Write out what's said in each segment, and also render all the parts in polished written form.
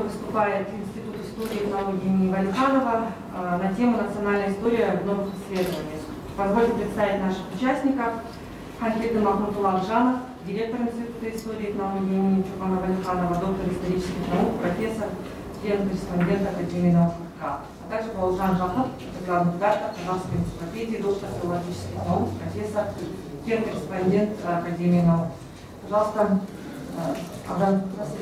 выступает Институт истории и этнологии имени Валиханова на тему «Национальная история в новых исследованиях». Позвольте представить наших участников. Ханкирдин Махмутулла Алжанов, директор Института истории и этнологии имени Чулпана Валиханова, доктор исторических наук, профессор, член-корреспондент Академии наук КА. А также Бауыржан Жақып, главный редактор Казахской энциклопедии, доктор филологических наук, профессор, член-корреспондент Академии наук. Пожалуйста, Абрам,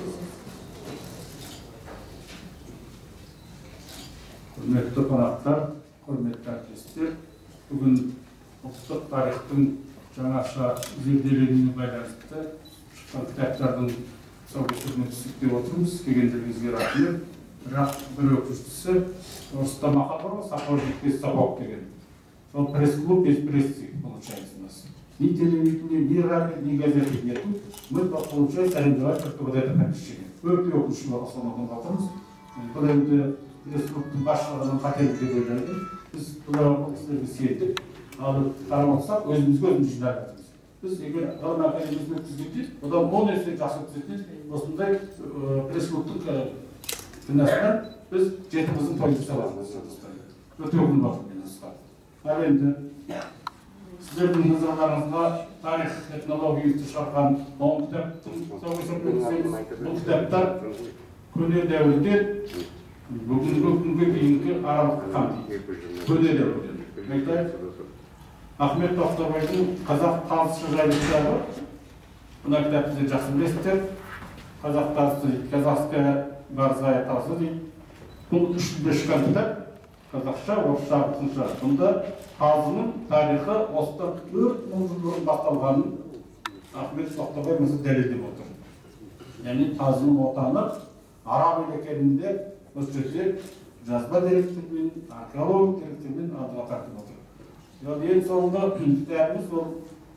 Құрметті қонақтар, құрметті әріптестер, бүгін ұлттық тарихтың жаңаша зерделенуіне байланысты шыққан кітаптардың тұсаукесеріне түсіп деп отырмыз. Келгендеріңізге рахмет. Бірақ бір өкініштісі, орыста мақал бар ғой, сапар жетпес сапақ деген. Сол пресс-клуб без прессы получается у нас. Ни телевидения, ни радио, ни газеты нету. Мы получается арендовать только вот это помещение. Өте өкінішті основанған жатырмыз. Бұл енді пресс-клубтың басшылығының қателігі деп ойлаймын. Біз бұл кісілерге сендік, ал қарап отырсақ, өзімізге өзіміз жинап жатырмыз. Біз егер ғылым академиясын өткізгенде, одан 10 есе жақсы өткізетін осындай пресс-клубтың кінәсінен біз жетіміздің тойын жасап жатырмыз. Өте өкініп жатырмын осыған. Ал енді сіздердің назарларыңызға тарих этнологиясы шығарған 10 кітаптың тұсаукесерін өткіземіз. Бұл кітаптар көне дәуірден бүгінгі күнге дейінгі аралықты қамтиды. Көне дәуірден. Ахмет Тоқтабайдың қазақ тазысы жайлы кітабы. Мына кітапты сіздер жақсы білесіздер. Қазақ тазысы дейді, казахская борзая тазы дейді. Бұл үш тілде шыққан кітап. Қазақша, орысша, ағылшынша. Бұнда тазының тарихы осыдан 4 жыл бұрын басталғанын Ахмет Тоқтабай мырза дәлелдеп отыр. Яғни тазының отаны араб ел екенінде осы жерде жазба деректермен, археологиялық деректермен алдыға тартып отыр. Ең соңында кітабымыз ол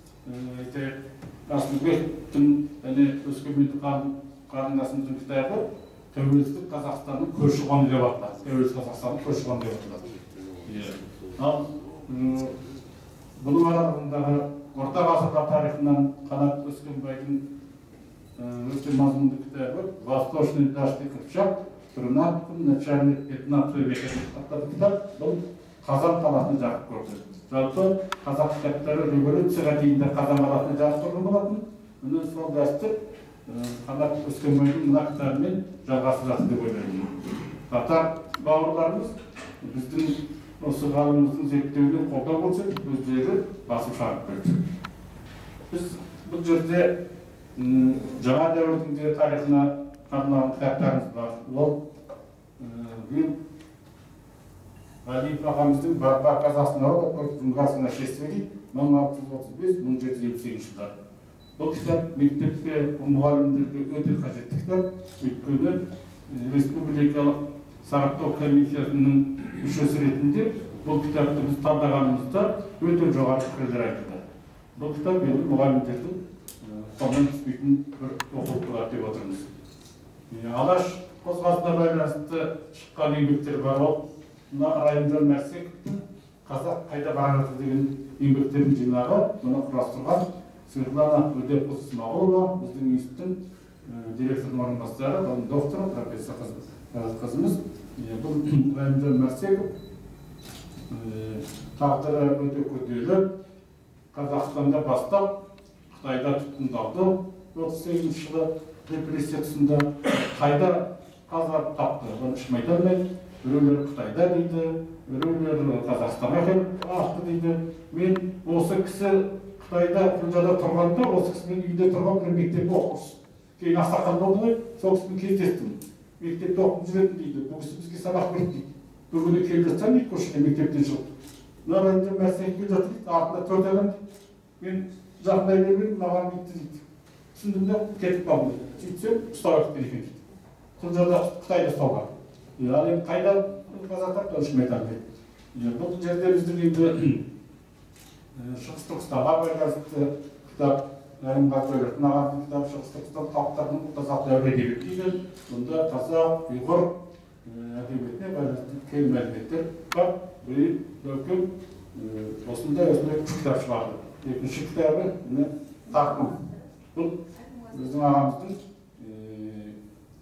Расылбектің өскемендік қарындасымыздың кітабы Тәуелсіздік Қазақстанның көші-қоны деп аталады. Тәуелсіз Қазақстанның көші-қоны деп аталады. Ал бұның аралығындағы орта ғасырлар тарихынан Қанат Өскенбайдың өте мазмұнды кітабы «Восточный дашный Қыпшақ. Тринадцатый начальник 15 века» атты кітап. Бұл Қазан қаласына жағып көрді. Жалпы қазақ кітаптары революцияға дейінгі Қазан қаласына жағып көрген болатын. Мұны сол дәстүр Қанат Өскенбайдың мына кітабымен жалғастырады деп ойлаймын. Татар бауырларымыз біздің осы ғалымымыздың зерттеуіне қолдау көрсетіп, өздері басып шығарып берді. Біз бұл жерде жаңа дәуірдің тарихына арналған кітаптарымыз бар. Ол Ғалиев ағамыздың «Барба казахский народ против унгарского нашествия» 1635-1758 жылдары. Бұл кітап мектепке, мұғалімдерге өте қажетті кітап. Өйткені республикалық сараптау комиссиясының мүшесі ретінде бұл кітапты біз талдағанымызда өте жоғары пікірлер айтылды. Бұл кітап енді мұғалімдердің қолынан түспейтін бір оқулық деп отырмыз. Алаш қозғалысына байланысты шыққан еңбектер бар. Ол Райымжан Мәрсековтің «Қазақ қайда бара жатыр» деген еңбектердің жинағы. Мұны құрастырған Светлана Өдепқызы Смағұлова, біздің институттың директорының орынбасары, докторы, профессор қызымыз. Бұл Райымжан Мәрсеков тағдыры өте күрделі. Қазақстанда бастап Қытайда тұтқындалды. 38 жылы репрессия тұсында қайда қазақ тапты, оны ешкім айта алмайды. Біреулер Қытайда дейді, біреулер Қазақстанға келіп ақты дейді. Мен осы кісі Қытайда Құлжада тұрғанда, осы кісінің үйде тұрған бір мектеп оқушы. Кейін ақсақал болды ғой, сол кісімен кездестім. Мектепте оқып жүретін дейді, бұл кісі бізге сабақ берді дейді. Бір күні келіп жатсам дейді, көшеде мектептен шығып. Райымжан Мәрсеков келіп жатыр дейді, артында 4 адам дейді. Мен жақындай бермедім, маған бітті дейді. Түсіндім де кетіп қалдым дейді. Сөйтсем, ұстап кеткен екен дейді. Құлжада Қытайда ұсталған. Ал енді қайда қаза тапты, ешкім айта алмайды. Бұл жерде біздің енді Шығыс Түркістанға байланысты кітап, Райымбатөйлердің ағамыздың кітабы Шығыс Түркістан халықтарының қазақ дәуір әдебиеті деген. Бұнда қазақ, ұйғыр әдебиетіне байланысты кең мәліметтер бар. Бұл осындай үш кітап шығарды. Екінші кітабы Тақым. Бұл біздің ағамыздың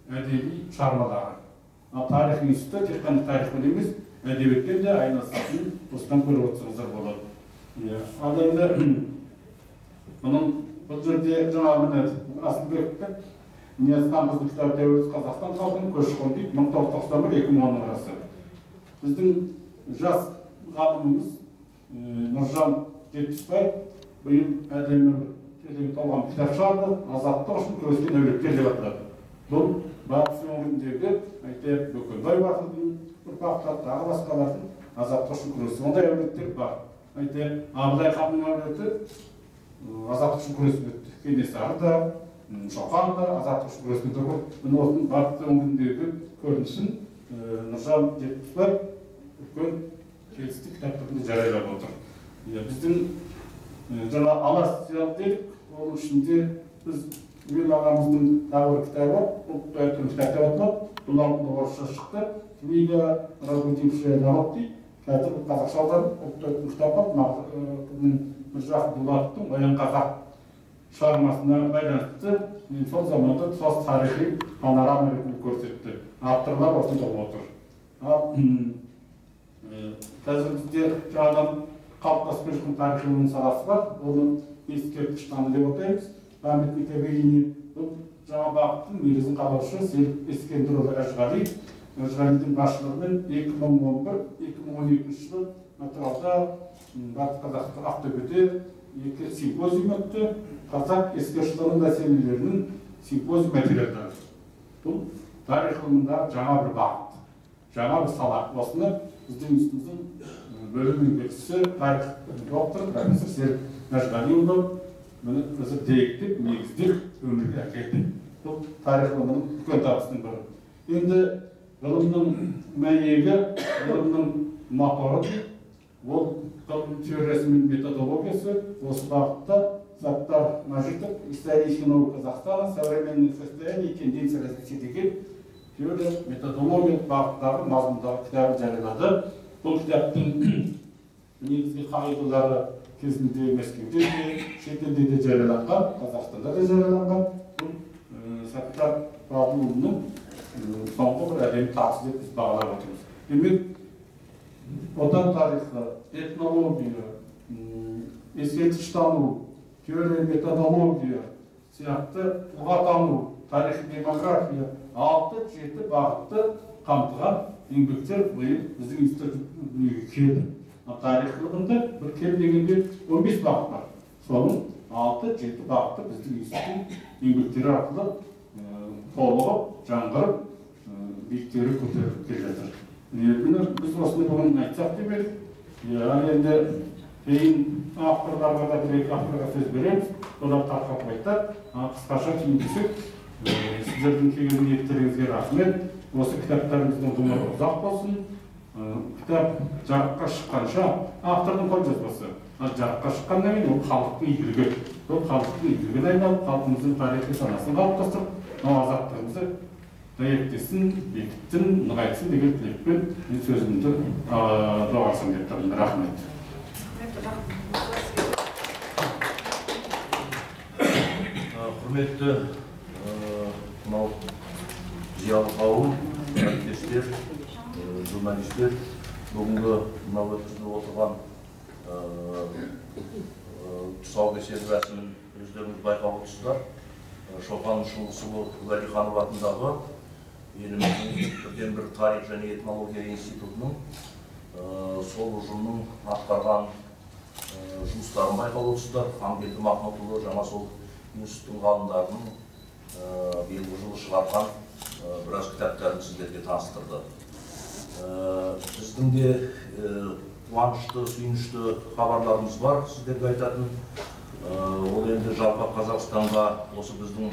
әдеби шығармалары. Тарих институты тек қана тарихпен емес, әдебиетпен де айналысатынын осыдан көріп отырсаңыздар болады. Ал енді бұның бұл жерде жаңағы міне Асылбектің Ниязхан біздің кітап Тәуелсіз Қазақстан халқының көші-қон дейді 1991-2010 арасы. Біздің жас ғалымымыз Нұржан Жетпісбаев биыл әдемі толған кітап шығарды, азаттық үшін күрескен әулеттер деп аталады. Бұл батыс өңіріндегі Бөкенбай батырдың ұрпақтары, тағы басқалардың азаттық үшін күрескен ондай әулеттер бар. Абылай ханның әулеті азаттық үшін күресіп өтті. Кенесары да, Шоқан да азаттық үшін күресіп өтті. Міне осының батыс өңіріндегі көрінісін Нұржан Жетпісбаев үлкен келісті кітаптарында жариялап отыр. Біздің жаңа алаш зиялы делік, оның ішінде біз Ел ағамыздың тағы бір кітабы, ұлтты өткен кітап деп аталады. Бұл алдында орысша шықты. Книга «Разбудившая народ» дейді. Қазір қазақша аударып, ұлтты өткен кітап бар. Міржақып Дулатовтың «Оян қазақ» шығармасына байланысты сол заманда тұтас тарихи панорама ретінде көрсетті. Авторлар осында отыр. Қазір бізде жаңадан қалыптасып келе тарихының саласы бар. Оны ескерткіш таны деп атаймыз. Памятник объединения. Бұл жаңа бағыттың негізін қалаушы Серік Ескендірұлы Әжғали. Әжғалидің басшылығымен 2011-2012 жылы Атырауда, Батыс Қазақстан Ақтөбеде екі симпозиум өтті. Қазақ ескерткіштану мәселелерінің симпозиум материалдары. Бұл тарих ғылымында жаңа бір бағыт, жаңа бір сала. Осыны біздің институттың бөлім меңгерушісі, тарих доктор, профессор Серік Әжғалиұлы өзі деректеп, негіздеп өмірге әкелді. Бұл тарих ғылымының үлкен табысының бірі. Енді ғылымның мәйегі, ғылымның моторы, ол ғылым теориясы мен методологиясы осы бағытта Заттар Мажитов, историческая наука Казахстана, современное состояние и тенденция развития деген теория, методология бағыттағы мазмұндағы кітабы жариялады. Бұл кітаптың негізгі қағидалары кезінде Мәскеуде де, шетелде де жарияланған, Қазақстанда да жарияланған. Бұл Саттар Бабуұлының соңғы бір әдемі табысы деп біз бағалап отырмыз. Демек, отан тарихы, этнология, ескерткіштану, теория, методология сияқты тұлғатану, тарихи демография 6-7 бағытты қамтыған еңбектер біздің институтқа келді. Тарих ғылымында бір кем дегенде 15 бағыт бар. Соның 6-7 бағытты біздің институттың еңбектері арқылы толығып, жаңғырып, биіктері көтеріліп келе жатыр. Біз осыны бүгін айтсақ деп едік. Енді кейін авторларға да бір-екі авторға сөз береміз. Олар тарқатып айтады. Қысқаша түйіндесек, сіздердің келген ниеттеріңізге рахмет. Осы кітаптарымыздың ғұмыры ұзақ болсын. Кітап жарыққа шыққанша автордың қолжазбасы. Жарыққа шыққаннан кейін ол халықтың игілігі. Ол халықтың игілігіне айналып, халқымыздың тарихи санасын қалыптастырып, азаттығымызды дәйектесін, бекіттін, нығайтсын деген тілекпен мен сөзімді доғарсам деп тұрмын. Рахмет. Құрметті мынау зиялы қауым, әріптестер, журналистер, бүгінгі мынау өткізіліп отырған тұсаукесер рәсімін өздеріңіз байқап отырсыздар. Шоқан Шыңғысұлы Уәлиханов атындағы еліміздің бірден бір тарих және этнология институтының сол ұжымның атқарған жұмыстарын байқап отырсыздар. Амангелді Махмұтұлы жаңа сол институттың ғалымдарының биылғы жылы шығарған біраз кітаптарын сіздерге таныстырды. Біздің де қуанышты, сүйінішті хабарларымыз бар сіздерге айтатын. Ол енді жалпы Қазақстанға осы біздің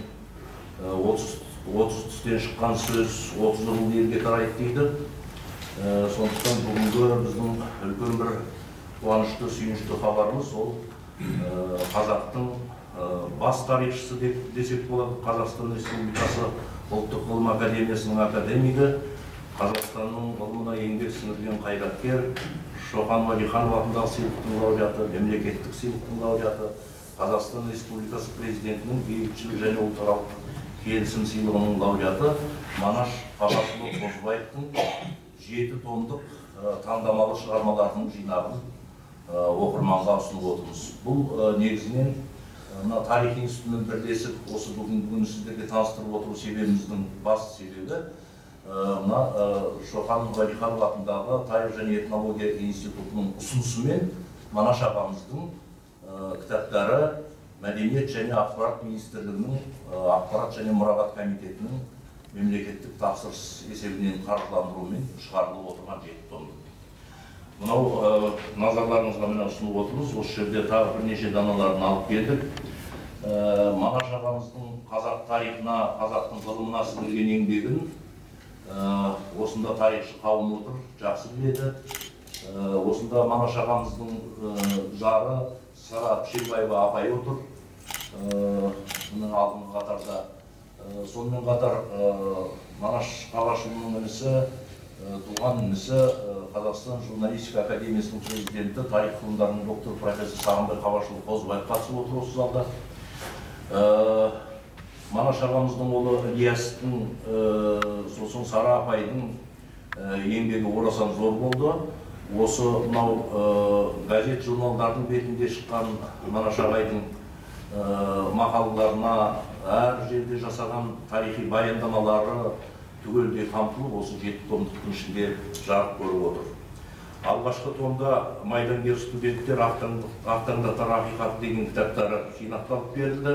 30 түстен шыққан сөз 30 рул елге тарайды дейді. Сондықтан бүгінгі біздің үлкен бір қуанышты, сүйінішті хабарымыз ол қазақтың бас тарихшысы десек болады. Қазақстан Республикасы ұлттық ғылым академиясының академигі, Қазақстанның ғылымына еңбек сіңірген қайраткер, Шоқан Уәлиханов атындағы сыйлықтың лауреаты, мемлекеттік сыйлықтың лауреаты, Қазақстан Республикасы президентінің бейбітшілік және ұлтаралық келісім сыйлығының лауреаты Манаш Қабашұлы Қозыбаевтың 7 томдық таңдамалы шығармаларының жинағын оқырманға ұсынып отырмыз. Бұл негізінен тарих институтымен бірлесіп осы бүгін сіздерге таныстырып отыру себебіміздің басты себебі Шоқан Уәлиханов атындағы тарих және этнология институтының ұсынысымен Манаш ағамыздың кітаптары Мәдениет және ақпарат министрлігінің ақпарат және мұрағат комитетінің мемлекеттік тапсырыс есебінен қаржыландырумен шығарылып отырған 7 томдық. Мынау назарларыңызға міне ұсынып отырмыз. Осы жерде тағы бірнеше даналарын алып келдік. Манаш ағамыздың қазақ тарихына, қазақтың ғылымына сіңірген еңбегін осында тарихшы қауым отыр, жақсы біледі. Осында Манаш ағамыздың жары Сара Пішембаева апай отыр. Мұның алдыңғы қатарда. Сонымен қатар Манаш Қабашұлының інісі, туған інісі Қазақстан журналистика академиясының президенті, тарих ғылымдарының докторы профессор Сағынбай Қабашұлы Қозыбаев қатысып отыр осы залда. Манаш ағамыздың ұлы Ильястың, сосын Сара апайдың еңбегі орасан зор болды. Осы мынау газет журналдардың бетінде шыққан Манаш ағайдың мақалаларына әр жерде жасаған тарихи баяндамалары түгелдей қамтылып, осы 7 томдықтың ішінде жарық көріп отыр. Алғашқы томда майдангер студенттер ақтаңдатар ақиқат деген кітаптары жинақталып берілді.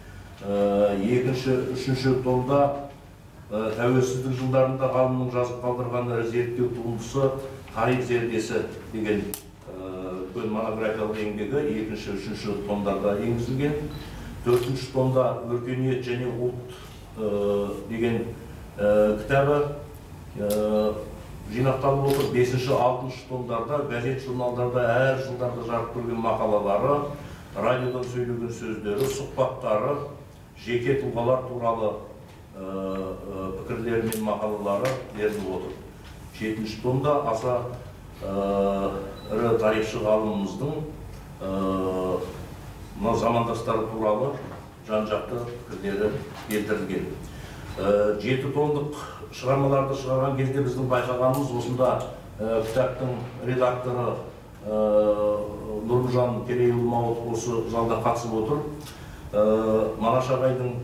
Екінші, үшінші томда тәуелсіздік жылдарында ғалымның жазып қалдырған зерттеу туындысы тарих зердесі деген үлкен монографиялық еңбегі екінші, үшінші томдарда енгізілген. Төртінші томда өркениет және ұлт деген кітабы жинақталып отыр. Бесінші, алтыншы томдарда газет журналдарда әр жылдарда жарық көрген мақалалары, радиодан сөйлеген сөздері, сұхбаттары, жеке тұлғалар туралы пікірлері мен мақалалары беріліп отыр. Жетінші томда аса ірі тарихшы ғалымымыздың замандастары туралы жан-жақты пікірлері келтірілген. 7 томдық шығармаларды шығарған кезде біздің байқағанымыз, осында кітаптың редакторы Нұржан Керейұлы Мауыт осы залда қатысып отыр. Манаш ағайдың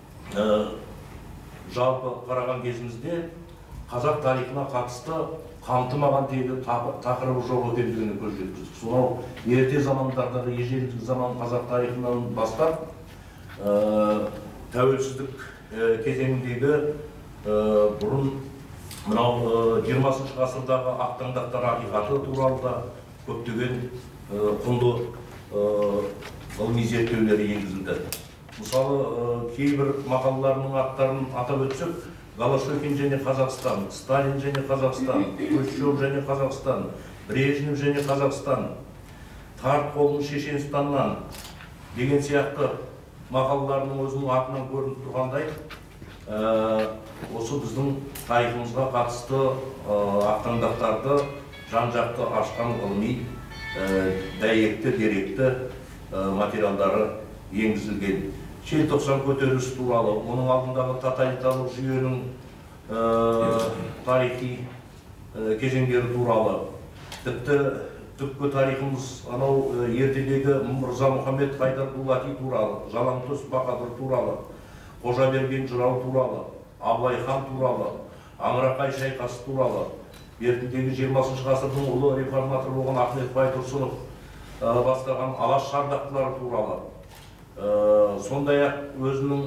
жалпы қараған кезімізде қазақ тарихына қатысты қамтымаған тақырыбы жоқ екендігіне көз жеткіздік. Сонау ерте замандардағы ежелгі заман қазақ тарихынан бастап тәуелсіздік кезеңіндегі бұрын мынау 20 ғасырдағы ақтаңдақтар ақиқаты туралы да көптеген құнды ғылыми зерттеулері енгізілді. Мысалы, кейбір мақалаларының аттарын атап өтсек, Голошекин және Қазақстан, Сталин және Қазақстан, Хрущев және Қазақстан, Брежнев және Қазақстан, Тарт қолын Шешенстаннан деген сияқты мақалаларының өзінің атынан көрініп тұрғандай, осы біздің тарихымызға қатысты ақтаңдақтарды жан-жақты ашқан ғылыми дәйекті, деректі материалдары енгізілген. Желтоқсан көтерілісі туралы, оның алдындағы тоталитарлық жүйенің тарихи кезеңдері туралы, тіпті түпкі тарихымыз анау ертедегі Мырза Мұхаммед Хайдар Дулати туралы, Жалаңтөс Бақадыр туралы, Қожаберген жырау туралы, Абылай хан туралы, Аңырақай шайқасы туралы, ертедегі 20 ғасырдың ұлы реформатор болған Ахмет Байтұрсынов бастаған алаш шардақтылары туралы, сондай-ақ өзінің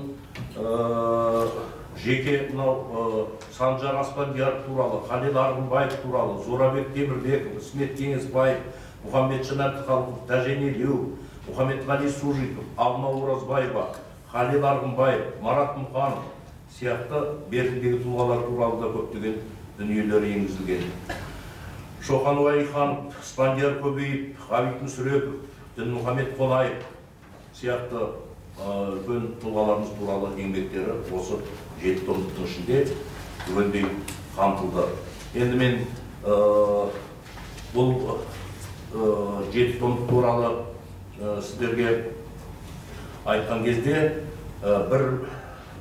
жеке Санжар Аспандияр туралы, Қалел Арғынбаев туралы, Зорабек Темірбеков, Исмет Кеңесбаев, Мұхаммедшин Әбдіхалықов, Тәжен Елеу, Мұхаммедғали Сужиков, Алма Оразбаева, Қалел Арғынбаев, Марат Мұқанов сияқты бертіндегі тұлғалар туралы да көптеген дүниелер енгізілген. Шоқан Уәлиханов, Спандияр Көбеев, Ғабит Мүсірепов, Дінмұхаммед Қонаев сияқты үлкен тұлғаларымыз туралы еңбектері осы 7 томдықтың ішінде түгелдей қамтылды. Енді мен бұл 7 томдық туралы сіздерге айтқан кезде бір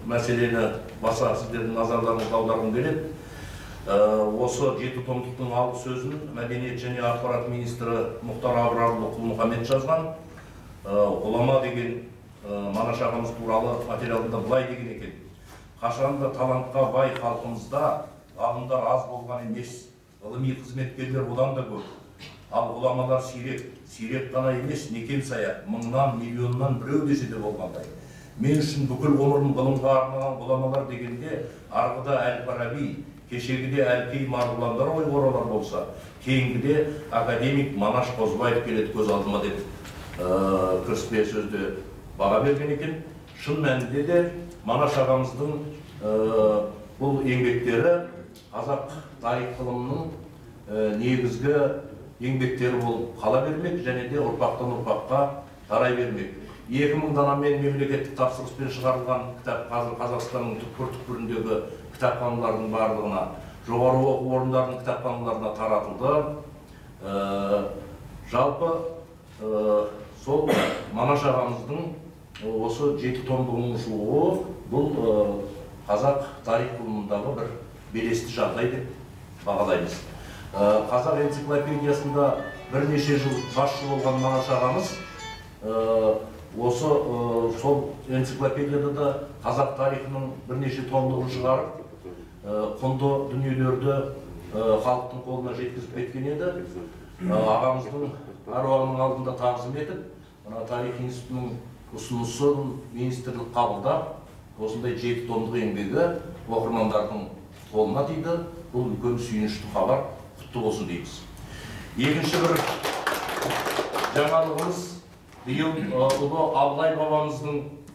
мәселені баса сіздердің назарларыңызға аударғым келеді. Осы 7 томдықтың алғы сөзін Мәдениет және ақпарат министрі Мұхтар Абрарұлы Құл-Мұхаммед жазған. Ғұлама деген Манаш ағамыз туралы материалында былай деген екен: қашанда талантқа бай халқымызда ғалымдар аз болған емес, ғылыми қызметкерлер одан да көп. Ал ғұламалар сирек қана емес, некен сая, мыңнан, миллионнан біреу десе де болғандай. Мен үшін бүкіл ғұмырын ғылымға арнаған ғұламалар дегенде арғыда Әл-Фараби, кешегіде Әлкей Марғұландар ойғоралар болса, кейінгіде академик Манаш Қозыбаев келеді көз алдыма деп кіріспе сөзде баға берген екен. Шын мәнінде де Манаш ағамыздың бұл еңбектері қазақ тарих ғылымының негізгі еңбектері болып қала бермек және де ұрпақтан ұрпаққа тарай бермек. 2000 данамен мемлекеттік тапсырыспен шығарылған кітап қазір Қазақстанның түкпір-түкпіріндегі кітапханалардың барлығына, жоғары оқу орындарының кітапханаларына таратылды. Жалпы сол Манаш ағамыздың осы 7 томдығының шығуы бұл қазақ тарих ғылымындағы бір белесті жағдай деп бағалаймыз. Қазақ энциклопедиясында бірнеше жыл басшы болған Манаш ағамыз осы сол энциклопедияда да қазақ тарихының бірнеше томдығын шығарып, құнды дүниелерді халықтың қолына жеткізіп кеткен еді. Ағамыздың әруағының алдында тағзым етіп, тарих институтының ұсынысын министрлік қабылдап, осындай 7 томдық еңбегі оқырмандардың қолына тиді. Бұл үлкен сүйінішті хабар, құтты болсын дейміз. Екінші бір жаңалығымыз, биыл ұлы Абылай бабамыздың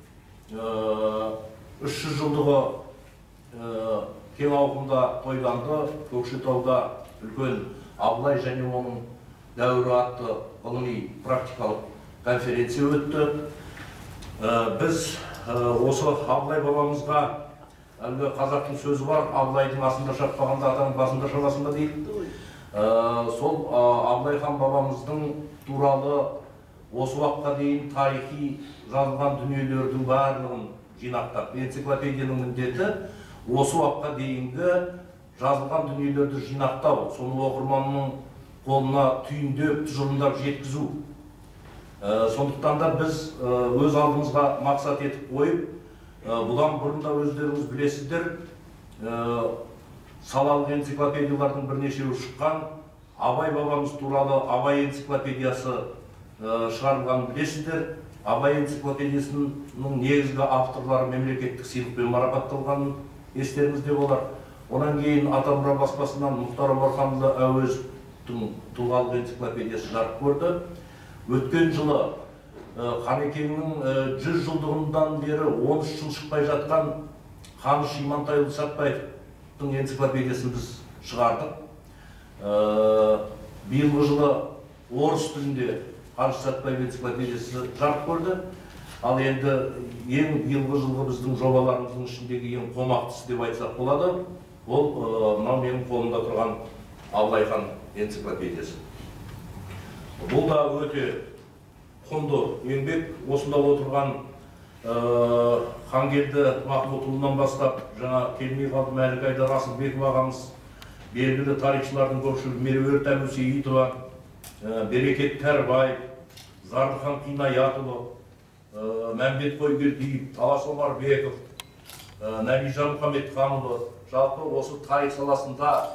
300 жылдығы кең ауқымда тойланды. Көкшетауда үлкен Абылай және оның дәуірі атты ғылыми практикалық конференция өтті. Біз осы Абылай бабамызға, әлгі қазақтың сөзі бар, Абылайдың асында шаппағанда атаның басында шабасында дейді. Сол Абылай хан бабамыздың туралы осы уақытқа дейін тарихи жазылған дүниелердің барлығын жинақтап, энциклопедияның міндеті осы уақытқа дейінгі жазылған дүниелерді жинақтау, соны оқырманның қолына түйіндеп, тұжырымдап жеткізу. Сондықтан да біз өз алдымызға мақсат етіп қойып, бұдан бұрын да өздеріңіз білесіздер, салалық энциклопедиялардың бірнешеуі шыққан. Абай бабамыз туралы Абай энциклопедиясы шығарылған білесіздер. Абай энциклопедиясының негізгі авторлары мемлекеттік сыйлықпен марапатталғанын естеріңізде болар. Онан кейін Атамұра баспасынан Мұхтар Омарханұлы Әуезовтың тұлғалық энциклопедиясы жарық көрді. Өткен жылы Қанекеңнің 100 жылдығынан бері 13 жыл шықпай жатқан Қаныш Имантайұлы Сәтбаевтың энциклопедиясын біз шығардық. Биылғы жылы орыс тілінде Қаныш Сәтбаев энциклопедиясы жарық көрді. Ал енді ең биылғы жылғы біздің жобаларымыздың ішіндегі ең қомақтысы деп айтсақ болады, ол мынау менің қолымда тұрған Абылай хан энциклопедиясы. Бұл да өте құнды еңбек. Осында отырған Хангелді Махмұтұлынан бастап, жаңа келмей қалды Мәлік-Айдар Асылбеков ағамыз, белгілі тарихшылардың көпшілігі Меруерт Әбусейітова, Берекет Кәрібаев, Зардыхан Қинаятұлы, Мәмбет Қойгелдиев, Талас Омарбеков, Нәбижан Мұхамедханұлы, жалпы осы тарих саласында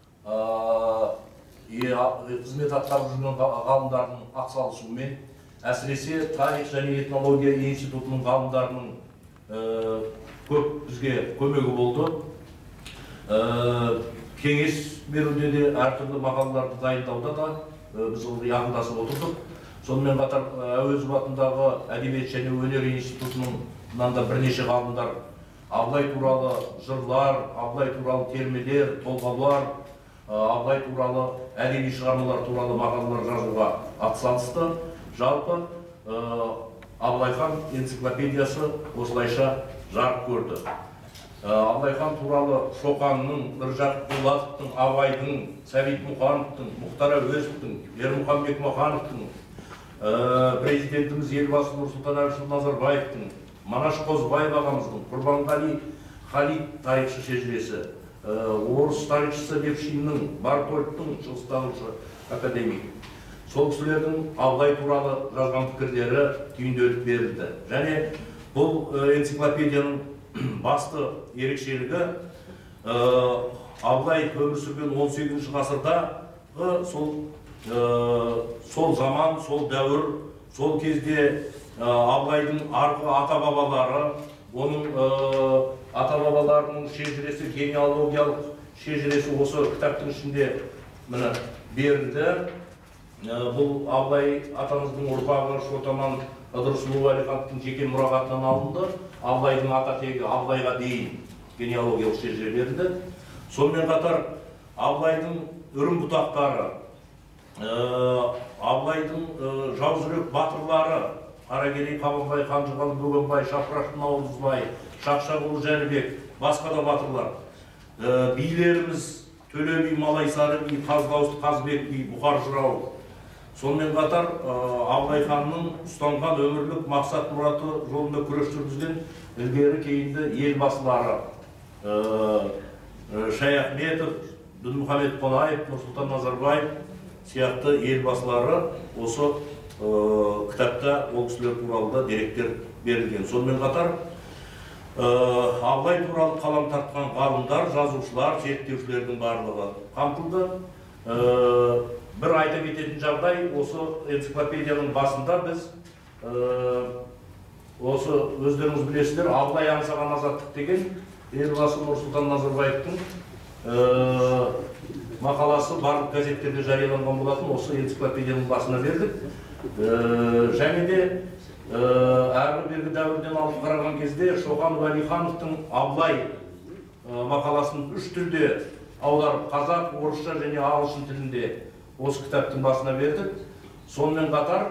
қызмет атқарып жүрген ғалымдардың атсалысуымен, әсіресе тарих және этнология институтының ғалымдарының көп бізге көмегі болды. Кеңес беруде де әртүрлі мақалаларды дайындауда да біз жақындасып отырдық. Сонымен қатар Әуезов атындағы әдебиет және өнер институтынан да бірнеше ғалымдар Абылай туралы жырлар, Абылай туралы термелер, толғаулар, Абылай туралы әдеби шығармалар туралы мақалалар жазуға атсалысты. Жалпы Абылай хан энциклопедиясы осылайша жарық көрді. Абылай хан туралы Шоқанның, Міржақып Дулатовтың, Абайдың, Сәбит Мұқановтың, Мұхтар Әуезовтың, Ермұхан Бекмахановтың, президентіміз елбасы Нұрсұлтан Әбішұлы Назарбаевтың, Манаш Қозыбаев ағамыздың Құрбанғали Халид тарихшы шежіресі, орыс тарихшысы Левшиннің, Бартольдтың, шығыстанушы академик. Сол кісілердің Абылай туралы жазған пікірлері түйінделіп берілді. Және бұл энциклопедияның басты ерекшелігі Абылай өмір сүрген 18 ғасырдағы сол заман, сол дәуір, сол кезде Абылайдың арғы ата-бабалары, оның ата-бабаларының шежіресі, генеалогиялық шежіресі осы кітаптың ішінде берілді. Бұл Абылай атамыздың ұрпағы Шотаман Ыдырысұлы Уәлихановтың жеке мұрағатынан алынды. Абылайдың ата тегі Абылайға дейін генеалогиялық шежіре берілді. Сонымен қатар Абылайдың үрім бұтақтары, Абылайдың жаужүрек батырлары, Қаракерей, Қабанбай, Қанжығалы, Бөгенбай, Шапыраш, Наурызбай, Шақшағұлы, Жәнібек, басқа да батырлар. Билеріміз Төле би, Малайсары би, Қаздауысты, Қазбек би, Бұқар жырау. Сонымен қатар Абылай ханның ұстанған өмірлік мақсат мұраты жолында күрес жүргізген ілгері кейінді елбасылары Шаяхметов, Дінмұхамед Қонаев, Нұрсұлтан Назарбаев сияқты елбасылары осы кітапта ол кісілер туралы да деректер берілген. Сонымен қатар Абылай туралы қалам тартқан ғалымдар, жазушылар, зерттеушілердің барлығы қамтылды. Бір айта кететін жағдай, осы энциклопедияның басында біз осы өздеріңіз білесіздер, Абылай аңсаған азаттық деген елбасы Нұрсұлтан Назарбаевтың мақаласы барлық газеттерде жарияланған болатын, осы энциклопедияның басына бердік. Және де әрі бергі дәуірден алып қараған кезде Шоқан Уәлихановтың Абылай мақаласын 3 тілде аударып, қазақ, орысша және ағылшын тілінде осы кітаптың басына бердік. Сонымен қатар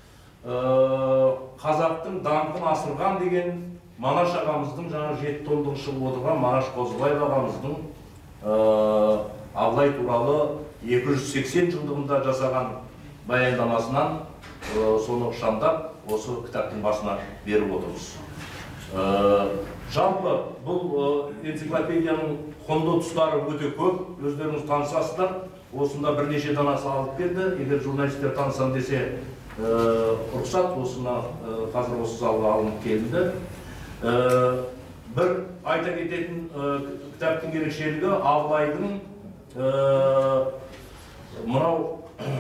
қазақтың даңқын асырған деген Манаш ағамыздың жаңа 7 томдық шығып отырған Манаш Қозыбаев ағамыздың Абылай туралы 280 жылдығында жасаған баяндамасынан соны шамдап осы кітаптың басына беріп отырмыз. Жалпы бұл энциклопедияның құнды тұстары өте көп, өздеріңіз танысасыздар. Осында бірнеше данасы алып келді. Егер журналистер танысам десе рұқсат, осына қазір осы залға алынып келді. Бір айта кететін кітаптың ерекшелігі Абылайдың мынау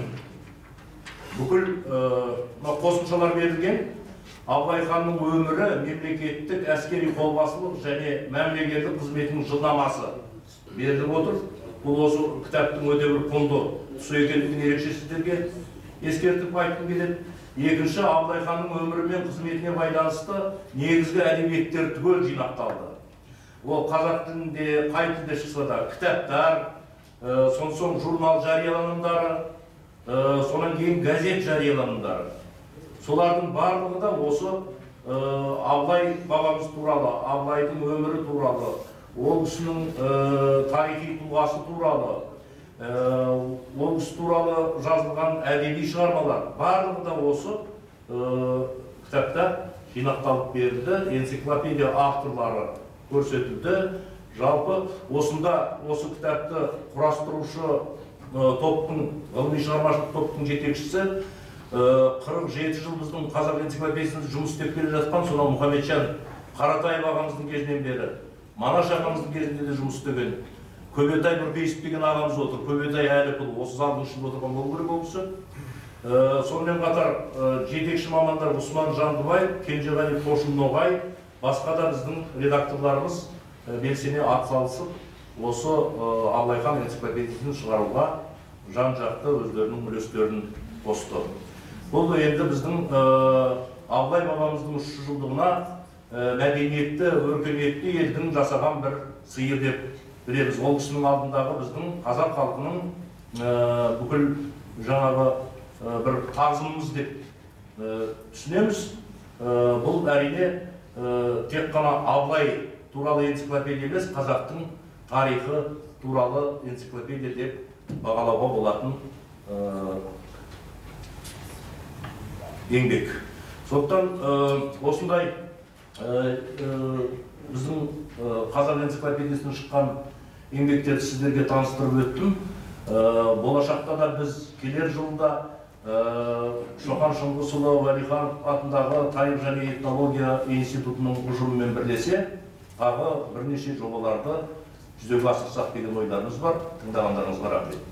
бүкіл қосымшалар берілген. Абылай ханның өмірі, мемлекеттік, әскери қолбасылық және мәмлегерлік қызметінің жылнамасы беріліп отыр. Бұл осы кітаптың өте бір құнды тұсы екендігін ерекше сіздерге ескертіп айтқым келеді. Екінші, Абылай ханның өмірі мен қызметіне байланысты негізгі әдебиеттер түгел жинақталды. Ол қазақ тілінде, қай тілде шықса да кітаптар, соң журнал жарияланымдары, сонан кейін газет жарияланымдары. Солардың барлығы да осы Абылай бабамыз туралы, Абылайдың өмірі туралы, ол кісінің тарихи тұлғасы туралы, ол кісі туралы жазылған әдеби шығармалар барлығы да осы кітапта жинақталып берілді. Энциклопедия авторлары көрсетілді. Жалпы осында осы кітапты құрастырушы топтың, ғылыми шығармашылық топтың жетекшісі 47 жыл біздің қазақ энциклопедиясында жұмыс істеп келе жатқан сонау Мұхамеджан Қаратаев ағамыздың кезінен бері, Манаш ағамыздың кезінде де жұмыс істеген Көбетай Нұрпейісов деген ағамыз отыр. Көбетай Әліпұлы осы залдың ішінде отырған болу керек ол кісі. Сонымен қатар жетекші мамандар Ғұсман Жандыбай, Кенжеғали Қошын Ноғай, басқа да біздің редакторларымыз белсене атсалысып, осы Абылай хан энциклопедиясын шығаруға жан-жақты өздерінің үлестерін қосты. Бұл енді біздің Абылай бабамыздың 300 жылдығына мәдениетті, өркениетті елдің жасаған бір сыйы деп білеміз. Ол кісінің алдындағы біздің қазақ халқының бүкіл жаңағы бір тағзымымыз деп түсінеміз. Бұл әрине тек қана Абылай туралы энциклопедия емес, қазақтың тарихы туралы энциклопедия деп бағалауға болатын еңбек. Сондықтан осындай біздің қазақ энциклопедиясынан шыққан еңбектерді сіздерге таныстырып өттім. Болашақта да біз келер жылда Шоқан Шыңғысұлы Уәлиханов атындағы тарих және этнология институтының ұжымымен бірлесе тағы бірнеше жобаларды жүзеге асырсақ деген ойларымыз бар. Тыңдағандарыңызға рахмет.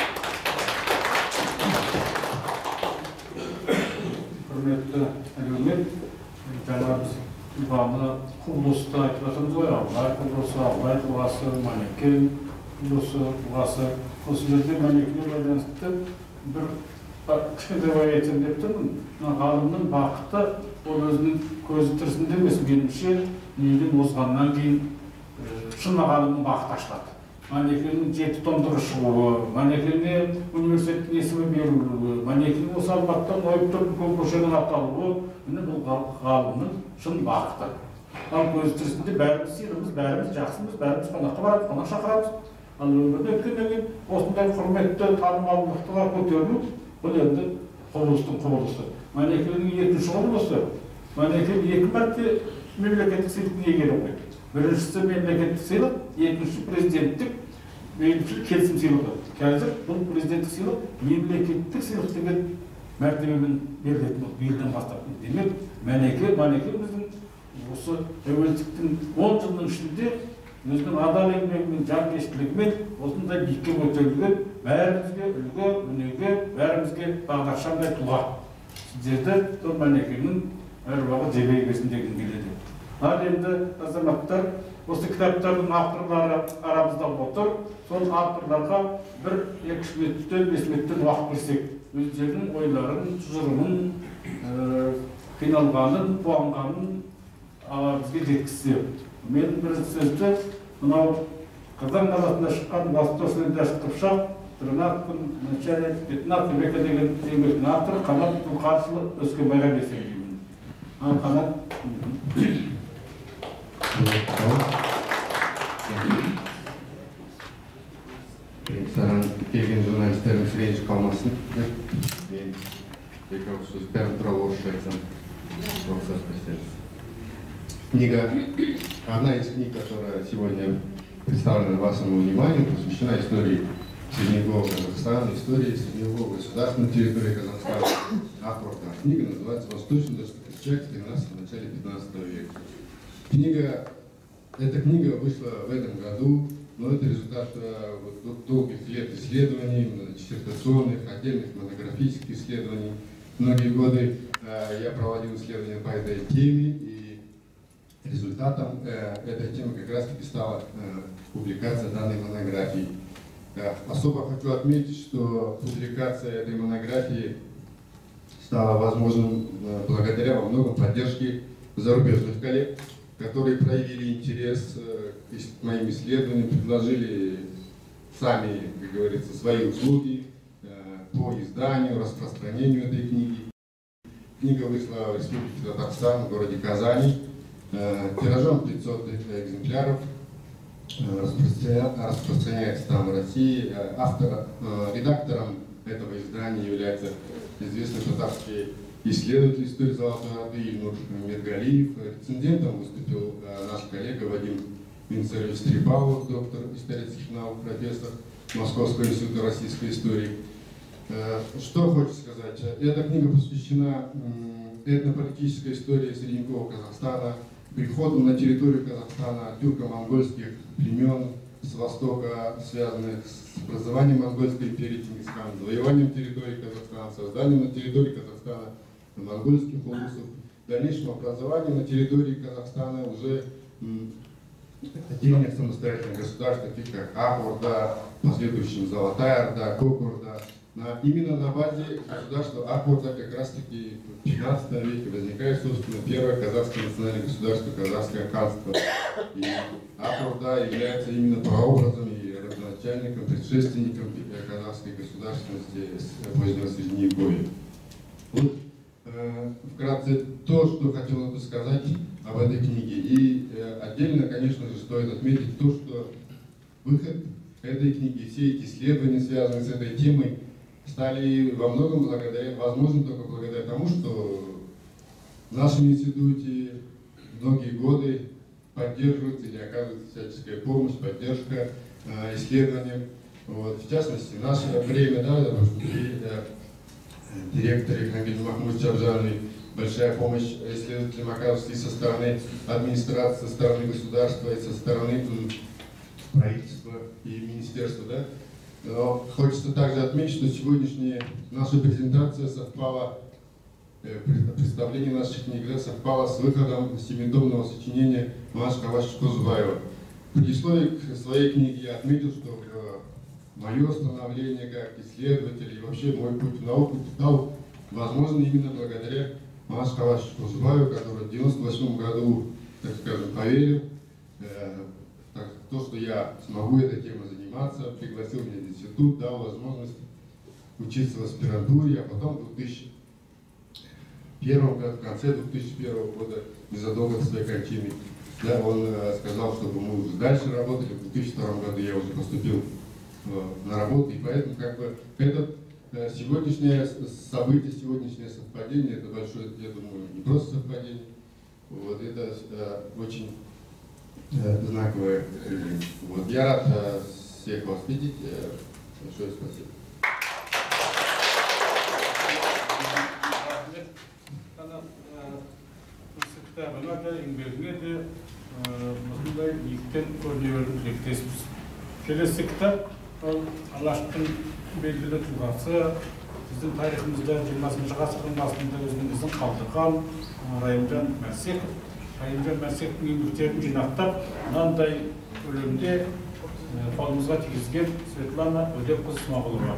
Құрметті әлеумет, жаңа біз бағана құбылысты айтып жатырмыз ғой, Абылай құбылысы, Абылай тұлғасы, Манекен тұлғасы. Осы жерде Манекенге байланысты бір кішкентай айтайын деп тұрмын. Ғалымның бақыты ол өзінің көзі тірісінде емес, меніңше неден озғаннан кейін шын ғалымның бақыты ашылады. Манекеннің 7 томдығы шығуы, Манекенге университеттің есімі берілуі, Манекен осы алматыдан ойып тұрып көшенің аталуы, бұл ғалымның шын бақыты. Ал көзі тірісінде бәріміз сыйлымыз, бәріміз жақсымыз, бәріміз қонаққа барамыз, қонақ шақырамыз. Ал өмірде өткеннен кейін осындай құрметті танымалдыққа көтерілу, бұл енді құбылыстың құбылысы. Манекеннің 2-ші құбылысы. Манекен 2 мәрте мемлекеттік сыйлықтың иегері ғой. Біріншісі мемлекеттік сыйлық, екіншісі президенттік келісім сыйлығы. Қазір бұл президенттік сыйлық мемлекеттік сыйлық деген мәртебемен берілетін биылдан бастап. Демек, Манекен біздің осы тәуелсіздіктің 10 жылдың ішінде өзінің адал еңбегімен, жанкештілігімен осындай биікке көтерілген бәрімізге үлгі, өнеге, бәрімізге бағдаршамдай тұлға. Сіздерді сол Манекеннің әруағы жебей берсін дегім келеді. Ал енді азаматтар, осы кітаптардың авторлары арамызда отыр. Сол авторларға 1-2 минуттен 5 минуттен уақыт берсек, өздерінің ойларын, тұжырымын, қиналғанын, қуанғанын бізге жеткізсе. Мен бір сөзді, мынау Қазан қаласында шыққан Восточный дәшті қыпшақ, Тринадцатый начальник 15 века деген еңбектің авторы Қанат Тұлқашұлы Өскенбайға берсем деймін. Ал Қанат. Саған келген журналистердің ренжіп қалмасын. Мен екі-ақ сөз бәрін туралы орысша айтсам, рұқсат берсеңіз. Книга, одна из книг, которая сегодня представлена вашему вниманию, посвящена истории Средневекового Казахстана, истории Средневекового государства на территории Казахстана. Автор книга называется «Восточный дәшті қыпшақ в 13 начале 15 века». Эта книга вышла в этом году, но это результат долгих лет исследований, диссертационных, отдельных монографических исследований. Многие годы я проводил исследования по этой теме, и результатом этой темы как раз-таки стала публикация данной монографии. Особо хочу отметить, что публикация этой монографии стала возможным благодаря во многом поддержке зарубежных коллег, которые проявили интерес к моим исследованиям, предложили сами, как говорится, свои услуги по изданию, распространению этой книги. Книга вышла в Республике Татарстан, в городе Казани, тиражом 500 экземпляров, распространяется там в России. Редактором этого издания является известный татарский исследователь истории Золотой Орды Ильнур Миргалиев. Рецензентом выступил наш коллега Вадим Минцарович Стрипалов, доктор исторических наук, профессор Московского института российской истории. Что хочу сказать? Эта книга посвящена этнополитической истории средневекового Казахстана, приходу на территорию Казахстана тюрко-монгольских племен с востока, связанных с образованием монгольской империи Чингисхана, завоеванием территории Казахстана, созданием на территории Казахстана монгольских улусов, дальнейшем образованием на территории Казахстана уже отдельных самостоятельных государств, таких как Ак-Орда, последующим Золотая Орда, Кок-Орда. Именно на базе государства Ак-Орда как раз-таки в 15 веке возникает, собственно, первое казахское национальное государство, казахское ханство. И Ак-Орда является именно прообразом и родоначальником, предшественником казахской государственности с позднего Средневековья. Вот вкратце то, что хотел бы сказать об этой книге. И отдельно, конечно же, стоит отметить то, что выход этой книги, все эти исследования, связанные с этой темой, стали во многом возможным только благодаря тому, что в нашем институте многие годы поддерживает или оказывает всяческая помощь, поддержка исследованиям. Вот. В частности, в наше время, директор Хангиль Махмуд Чабжановой, большая помощь исследователям оказывается и со стороны администрации, со стороны государства, и со стороны правительства и министерства. Да? Но хочется также отметить, что сегодняшняя наша презентация совпала, представление наших книг совпало с выходом семитомного сочинения Маш Каваш Кузбаева. В предисловии к своей книге я отметил, что мое становление как исследователь и вообще мой путь в науку стал возможен именно благодаря Маш Каваш Кузбаеву, который в 1998 году, так скажем, поверил в то, что я смогу этой темой заниматься, пригласил меня в институт, дал возможность учиться в аспирантуре, а потом в 2001 году, в конце 2001 года, незадолго до своей кончины, да, он сказал, чтобы мы уже дальше работали. В 2002 году я уже поступил на работу, и поэтому это сегодняшнее событие, сегодняшнее совпадение, это большое, я думаю, не просто совпадение, вот, это очень знаковое. Вот, я рад всех вас видеть. Большое спасибо. Келесі кітап Алаштың белгілі тұлғасы, біздің тарихымызда 20 ғасырдың басында өзіміздің қалдырған Райымжан Мәрсеков. Райымжан Мәрсековтің еңбектерін жинақтап, мынандай өлеңде қолымызға тигізген Светлана Өдепқызы Смағұлова.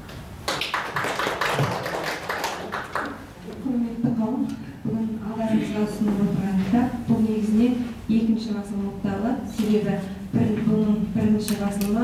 Құрметті қауым, бүгін алдарыңызға ұсынып отырған кітап бұл негізінен екінші басылымдалы, себебі бұның бірінші басылымы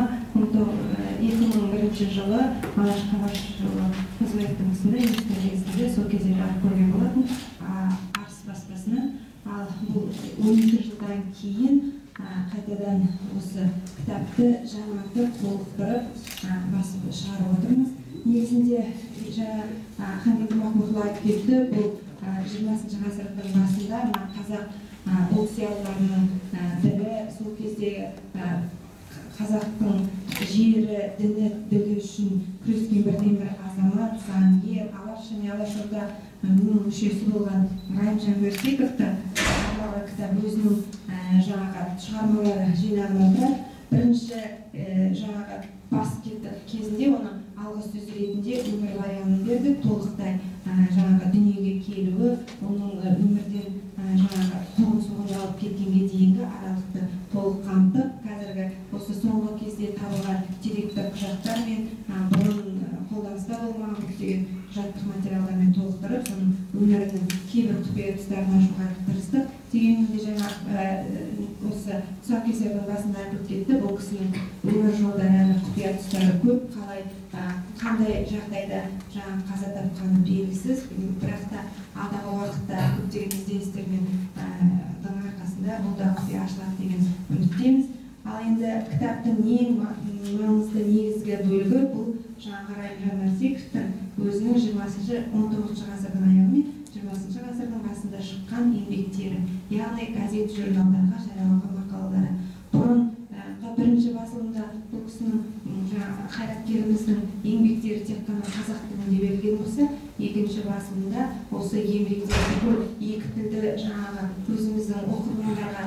2001 жылы Алаш Кавашұлы Кузбаевтың ісінде институт кезінде сол кезде жарық көрген болатын Арыс баспасынан. Ал бұл 12 жылдан кейін қайтадан осы кітапты жаңартып, толықтырып басып шығарып отырмыз. Негізінде Хангиль Махмуд айтып кетті, бұл 20 ғасырдың басында қазақ ұлт зиялыларының бірі, сол кездегі қазақтың жері, діні, ділі үшін күрескен бірден бір азамат, заңгер, Алаш және Алашорда мүшесі болған Райымжан Мәрсековты кітап өзінің шығармалары жинағында бірінші бас кезінде оны алғы сөз ретінде өмірбаянын берді, толықтай дүниеге келуі, оның өмірден қуғын-сүргін алып кеткенге дейінгі аралықты толық қамтып, қазіргі осы соңғы кезде табылған деректі құжаттар мен бұрын қолданыста болмаған көптеген құжаттық материалдармен толықтырып, соның өмірінің кейбір құпия тұстарын ашуға тырыстық. Дегенмен де осы тұсаукесердің басында айтып кетті, бұл кісінің өмір жолдары әлі құпия тұстары көп, қандай жағдайда қаза тапқаны белгісіз, бірақ та алдағы уақытта көптеген ізденістер мен арқасында бұл да құпия ашылады деген үміттеміз. Ал енді кітаптың ең маңызды негізгі бөлігі бұл Райымжан Мәрсековтің өзінің 19 ғасырдың аяғы мен 20 ғасырдың басында шыққан еңбектері, яғни газет журналдарға жарияланған мақалалары. Бұрын бірінші басылымда бұл кісінің қайраткеріміздің еңбектері тек қана қазақ тілінде берілген болса, екінші басылымда осы еңбектерді екі тілді өзіміздің оқырмандарға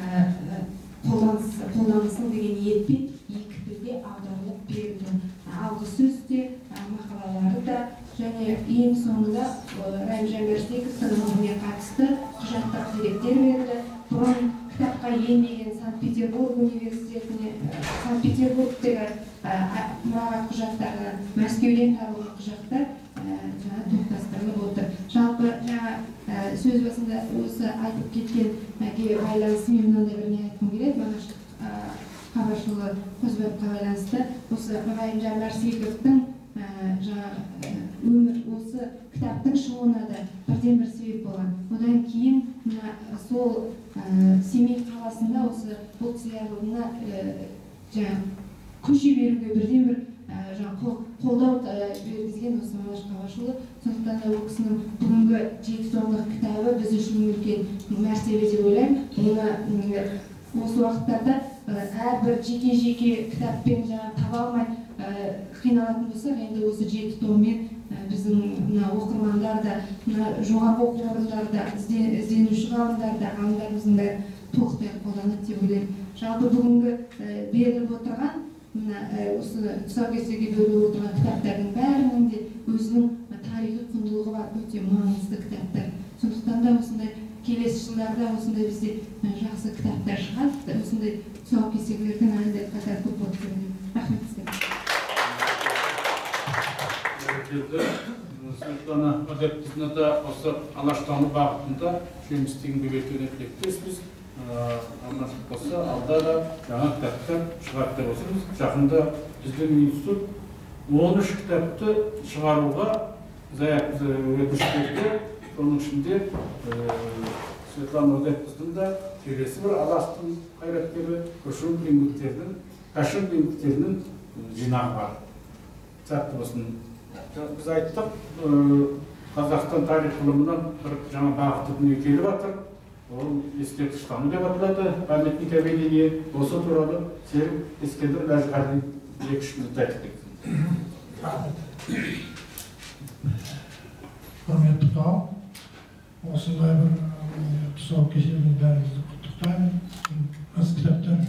қолданысын деген ниетпен екі тілде аударылып берілді. Алғы сөз де, мақалалары да, және ең соңында Райымжан Мәрсековтың өміріне қатысты құжаттар деректер берілді. Бұрын кітапқа енбеген Санкт-Петербург университетіне, Санкт-Петербургтегі мұрағат құжаттарынан Мәскеуден табылған құжаттар топтастырылып отыр. Жалпы сөз басында осы айтып кеткенге байланысымен мынандай бір не айтқым келеді. Манаш Кавашұлы Кузбаевқа байланысты осы Райымжан Мәрсековтың өмір осы кітаптың шығуына да бірден бір себеп болған. Одан кейін сол Семей қаласында осы ұлт зиялылығына көше беруге бірден бір қолдау бергізген осы Мамаш Қабашұлы. Сондықтан да ол кісінің бүгінгі 7 томдық кітабы біз үшін үлкен мәртебе деп ойлаймын. Оны осы уақыттарда әрбір жеке кітаппен таба алмай қиналатын болсақ, енді осы 7 томмен біздің оқырмандар да, жоғарғы оқу орындарда, ізденуші ғалымдарымыздың да толықтай қолданады деп ойлаймын. Жалпы бүгінгі беріліп отырған, осы тұсаукесерге бөлініп отырған кітаптардың бәрінің де өзінің тарихи құндылығы бар, өте маңызды кітаптар. Сондықтан да осындай келесі жылдарда осындай бізде жақсы кітаптар шығады, осындай тұсаукесерлердің әлі де қатар көп болып көрінеді. Рахмет сізге. Светлана Адепқызына да осы алаштану бағытында жұмыс еңбек етуіне тілектеспіз. Болса алда да жаңа кітаптар шығарды деп отырмыз. Жақында біздің институт 13 кітапты шығаруға өтініш берді. Соның ішінде Светлана Адепқыздың да келесі бір алаштың қайраткері Кашын еңбектерінің жинағы бар. Сәтті болсын. Біз айттық, Қазақстан тарих ғылымынан бір жаңа бағыты дүние келіп жатыр. Ол ескерткіштану деп аталады, памятник объединение. Осы туралы Серік Ескендір Ләжғалин 2-3 минут айтып кетсін. Құрметті қауым, осындай бір тұсаукесердің бәрімізді құттықтаймын. Аз кітаптар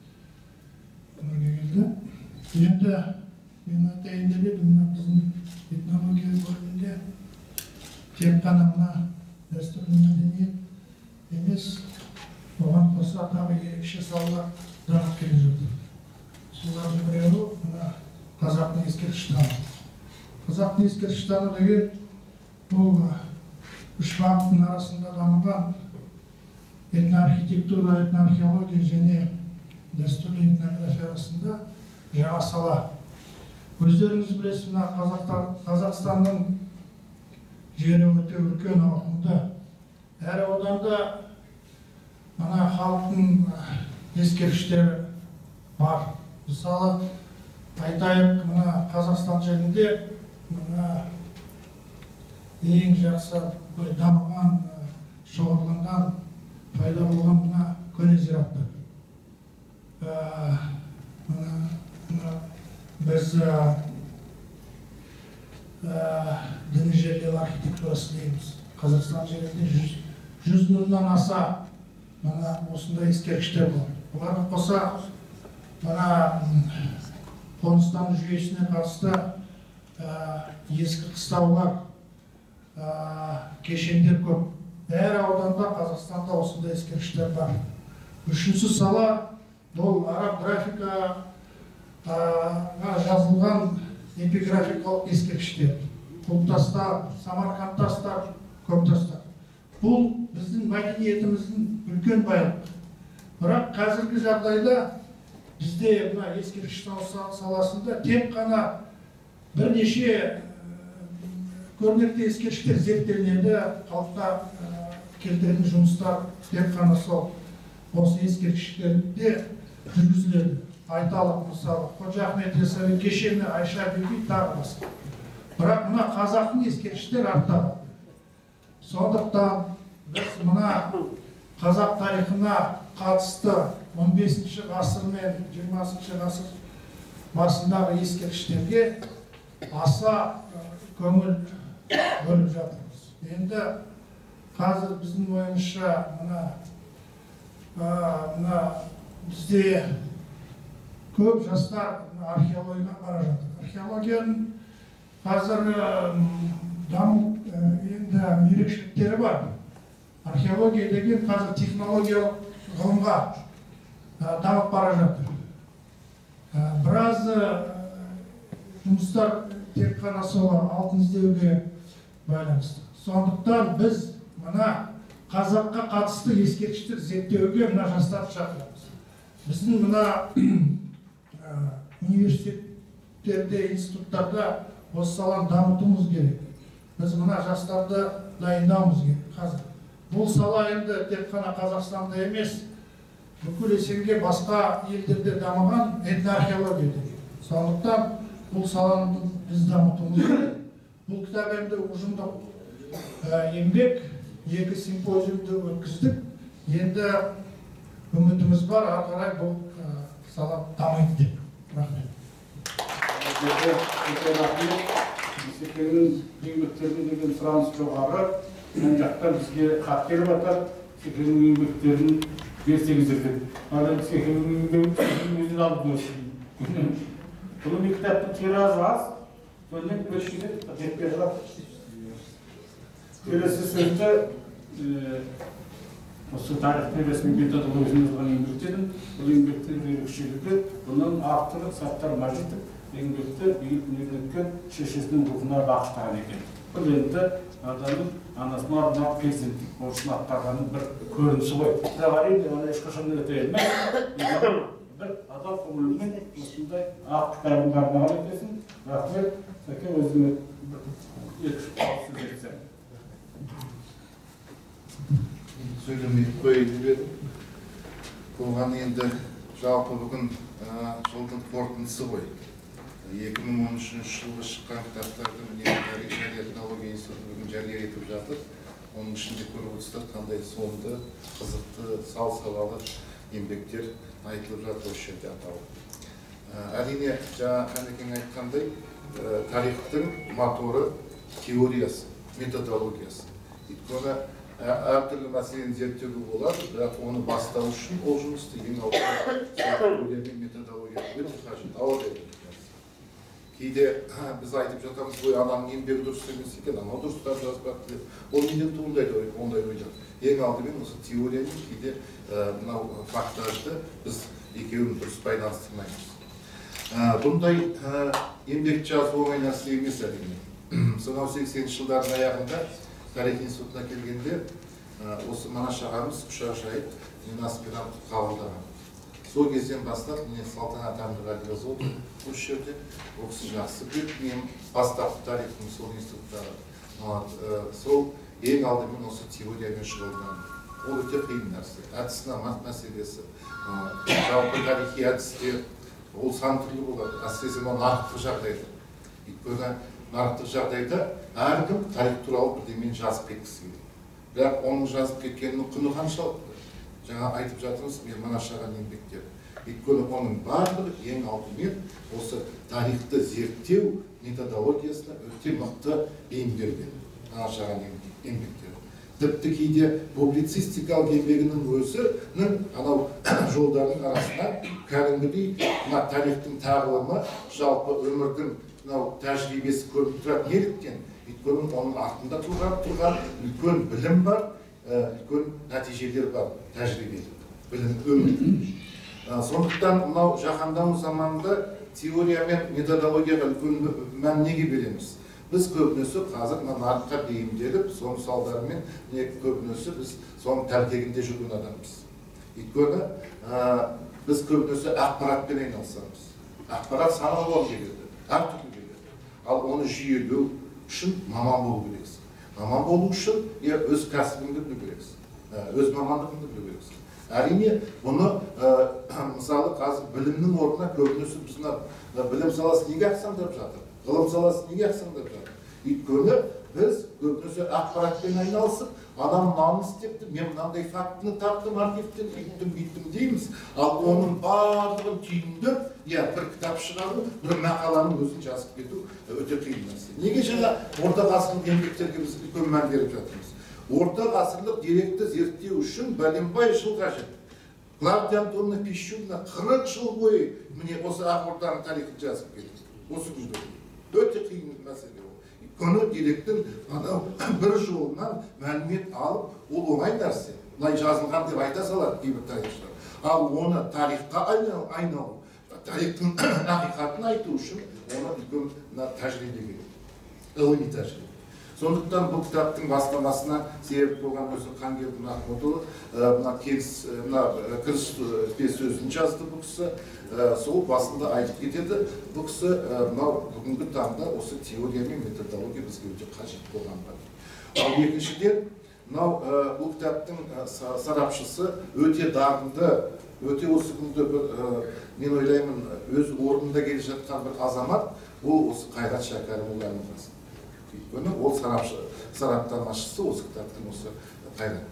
келді. Енді мен атайын деп едім, мына біздің этнология бөлімінде тек қана мына дәстүрлі мәдениет емес, оған қоса тағы ерекше салалар дамып келе жатыр. Солардың біреуі мына қазақтың ескерткіштану. Қазақтың ескерткіштану деген бұл үш бағыттың арасында дамыған этноархитектура, этноархеология және дәстүрлі этнография арасында жаңа сала. Өздеріңіз білесіз, Қазақстанның жері өте үлкен ауқымда. Әр ауданда мына халықтың ескерткіштері бар. Мысалы, айтайық, мына Қазақстан жерінде мына ең жақсы дамыған, шоғырланған, пайда болған мына көне зираттар. Біз діни жерлеу архитектурасы дейміз. Қазақстан жерінде 100 мыңнан аса осындай ескерткіштер бар. Оларға қоса қоныстану жүйесіне қатысты ескі қыстаулар, кешендер көп. Әр ауданда Қазақстанда осындай ескерткіштер бар. Үшінші сала бұл араб графика жазылған эпиграфикалық ескерткіштер. Құлтастар, Самарқанд тастар, көп тастар. Бұл біздің мәдениетіміздің үлкен байлық. Бірақ қазіргі жағдайда бізде мына ескерткіштану саласында тек қана бірнеше көрнекті ескерткіштер зерттелінеді, қалыпта келтіретін жұмыстар тек қана сол осы ескерткіштерде жүргізіледі. Айталық, мысалы, Қожа Ахмет Яссауи кешені, Айша Бибі тағы басқа. Бірақ мына қазақтың ескерткіштер артта. Сондықтан біз мына қазақ тарихына қатысты 15 ғасыр мен 20 ғасыр басындағы ескерткіштерге аса көңіл бөліп жатырмыз. Енді қазір біздің ойымызша мына бізде көп жастар археологияға бара жатыр. Археологияның қазір даму енді ерекшеліктері бар. Археология деген қазір технологиялық ғылымға дамып бара жатыр. Біраз жұмыстар тек қана сол алтын іздеуге байланысты. Сондықтан біз мына қазаққа қатысты ескерткіштер зерттеуге мына жастарды шақырамыз. Біздің мына университеттерде, институттарда осы саланы дамытуымыз керек. Біз мына жастарды дайындауымыз керек қазір. Бұл сала енді тек қана Қазақстанда емес, бүкіл есенге басқа елдерде дамыған этноархеология деген. Сондықтан бұл саланы біз дамытуымыз керек. Бұл кітап енді ұжымдық еңбек, 2 симпозиумды өткіздік. Енді үмітіміз бар, ары қарай бұл сала дамиды деп. Рахмет. Секеннің еңбектеріне деген сұраныс жоғары. Мен жақтан бізге хат келіп жатыр. Секеннің еңбектерін берсеңіздер деп. Ал Секеннің еңбегін өзін алып көрсін. Бұл кітаптың тиражы аз. Сонымен көшкеде жетпей жатыр. Келесі сөзді осы тарихпен ресми методологиясын жазған еңбектен, бұл еңбектің ерекшелігі, бұның авторы Саттар Мажитов еңбекті биік дүниеден шешесінің рухына бағыштаған екен. Бұл енді адамның анасына арнап перзенттік борышын атқарғанның бір көрінісі ғой. Бірақ әрине оны ешқашан өте алмайды. Бір адам көңілімен осындай ақ кітабын арнаған екенсің. Рахмет, Сәке өзіңе екі сөз етсем. Сөйлемейіп қойып едім. Бұған енді жалпы бүгін жылдың қорытындысы ғой. 2013 жылғы шыққан кітаптарды тарих және этнология институты бүгін жария етіп жатыр. Оның ішінде көріп отырсыздар қандай соңды, қызықты, сал-салалы еңбектер айтылып жатыр осы жерде аталып. Әрине, жаңа Қанекең айтқандай, тарихтың моторы теориясы, методологиясы. Өйткені әртүрлі мәселені зерттеуге болады, бірақ оны бастау үшін ол жұмысты ең алдымен теория мен методология өте қажет. Ауыр еді. Кейде біз айтып жатамыз, ой, ананың еңбегі дұрыс емес екен, анау дұрыстар жазбақты. Ол неден туындайды ондай ойлар. Ең алдымен осы теориямен кейде мынау фактажды біз екеуін дұрыс байланыстырмаймыз. Бұндай еңбек жазу оңай нәрсе емес әрине. Сонау 80-ші жылдардың аяғында тарих институтына келгенде осы Манаш ағамыз құшақ жайып мені аспирант қабылдаған. Сол кезден бастап мені Салтанат Әмірғалиқызы отыр осы жерде. Ол кісі жақсы біледі, мен бастапқы тарихым сол институттағы. Сол ең алдымен осы теориямен шұғылданды. Ол өте қиын нәрсе. Әдіснама мәселесі, жалпы тарихи әдістер, ол сан түрлі болады. Әсіресе нарықтық жағдайда. Өйткені нарықтық жағдайда әркім тарих туралы бірдемен жазып кеткісі келеді. Бірақ оның жазып кеткенінің құны қаншалықты? Жаңа айтып жатырмыз, мен Манаш ағаның еңбектері. Өйткені оның барлығы ең алдымен осы тарихты зерттеу методологиясына өте мықты бейімделген Манаш ағаның еңбектері. Тіпті кейде публицистикалық еңбегінің өзінің анау жолдардың арасына кәдімгідей тарихтың тағылымы, жалпы өмірдің тәжірибесі көріп тұрады. Неліктен? Өйткені оның артында тұрған үлкен білім бар, үлкен нәтижелер бар, тәжірибе, білім өмір. Сондықтан мынау жаһандану заманында теория мен методологияға үлкен мән неге береміз? Біз көбінесе қазір нарыққа бейімделіп, соның салдарымен көбінесе біз соның тәлкегінде жүрген адамбыз. Өйткені біз көбінесе ақпаратпен айналысамыз. Ақпарат саналы келеді, әртүрлі келеді. Ал оны жүйелеу үшін маман болу керексің. Маман болу үшін өз кәсібіңді білу керексің, өз мамандығыңды білу керексің. Әрине, бұны мысалы қазір білімнің орнына көбінесе біз білім саласы неге ақсаңдап жатыр? Ғылым саласы неге ақсаңдап жатыр? Өйткені біз көбінесе ақпаратпен айналысып, адам мынаны істепті, мен мынандай фактіні таптым, архивтен үйттім дейміз. Ал оның барлығын түйіндеп, бір кітап шығару, бір мақаланың өзін жазып кету өте қиын нәрсе. Неге жаңа орта ғасырлық еңбектерге біз үлкен мән беріп жатырмыз? Орта ғасырлық деректі зерттеу үшін бәленбай жыл қажет. Клавдия Антоновна Пищугина 40 жыл бойы міне осы Ақорданың тарихын жазып келді. Осы күнде өте қиын мәселе ол. Өйткені деректің бір жолынан мәлімет алып, ол оңай нәрсе. Бұлай жазылған деп айта салады кейбір тарихшылар. Ал оны тарихқа айналу, тарихтың ақиқатын айту үшін оны үлкен тәжірибе керек, ғылыми тәжірибе. Сондықтан бұл кітаптың бастамасына себеп болған өзі Қангелді Махмұдұлы кіріспе сөзін жазды бұл кісі. Сол басында айтып кетеді. Бұл кісі бүгінгі таңда осы теория мен методология бізге өте қажет болған бар. Ал екіншіден, мынау бұл кітаптың сарапшысы өте дарынды, өте осы күнде мен ойлаймын өз орнында келе жатқан бір азамат, ол осы Қайрат Шәкәрімұлы Әлімғазин. Өйткені ол сараптамашысы осы кітаптың осы Қайрат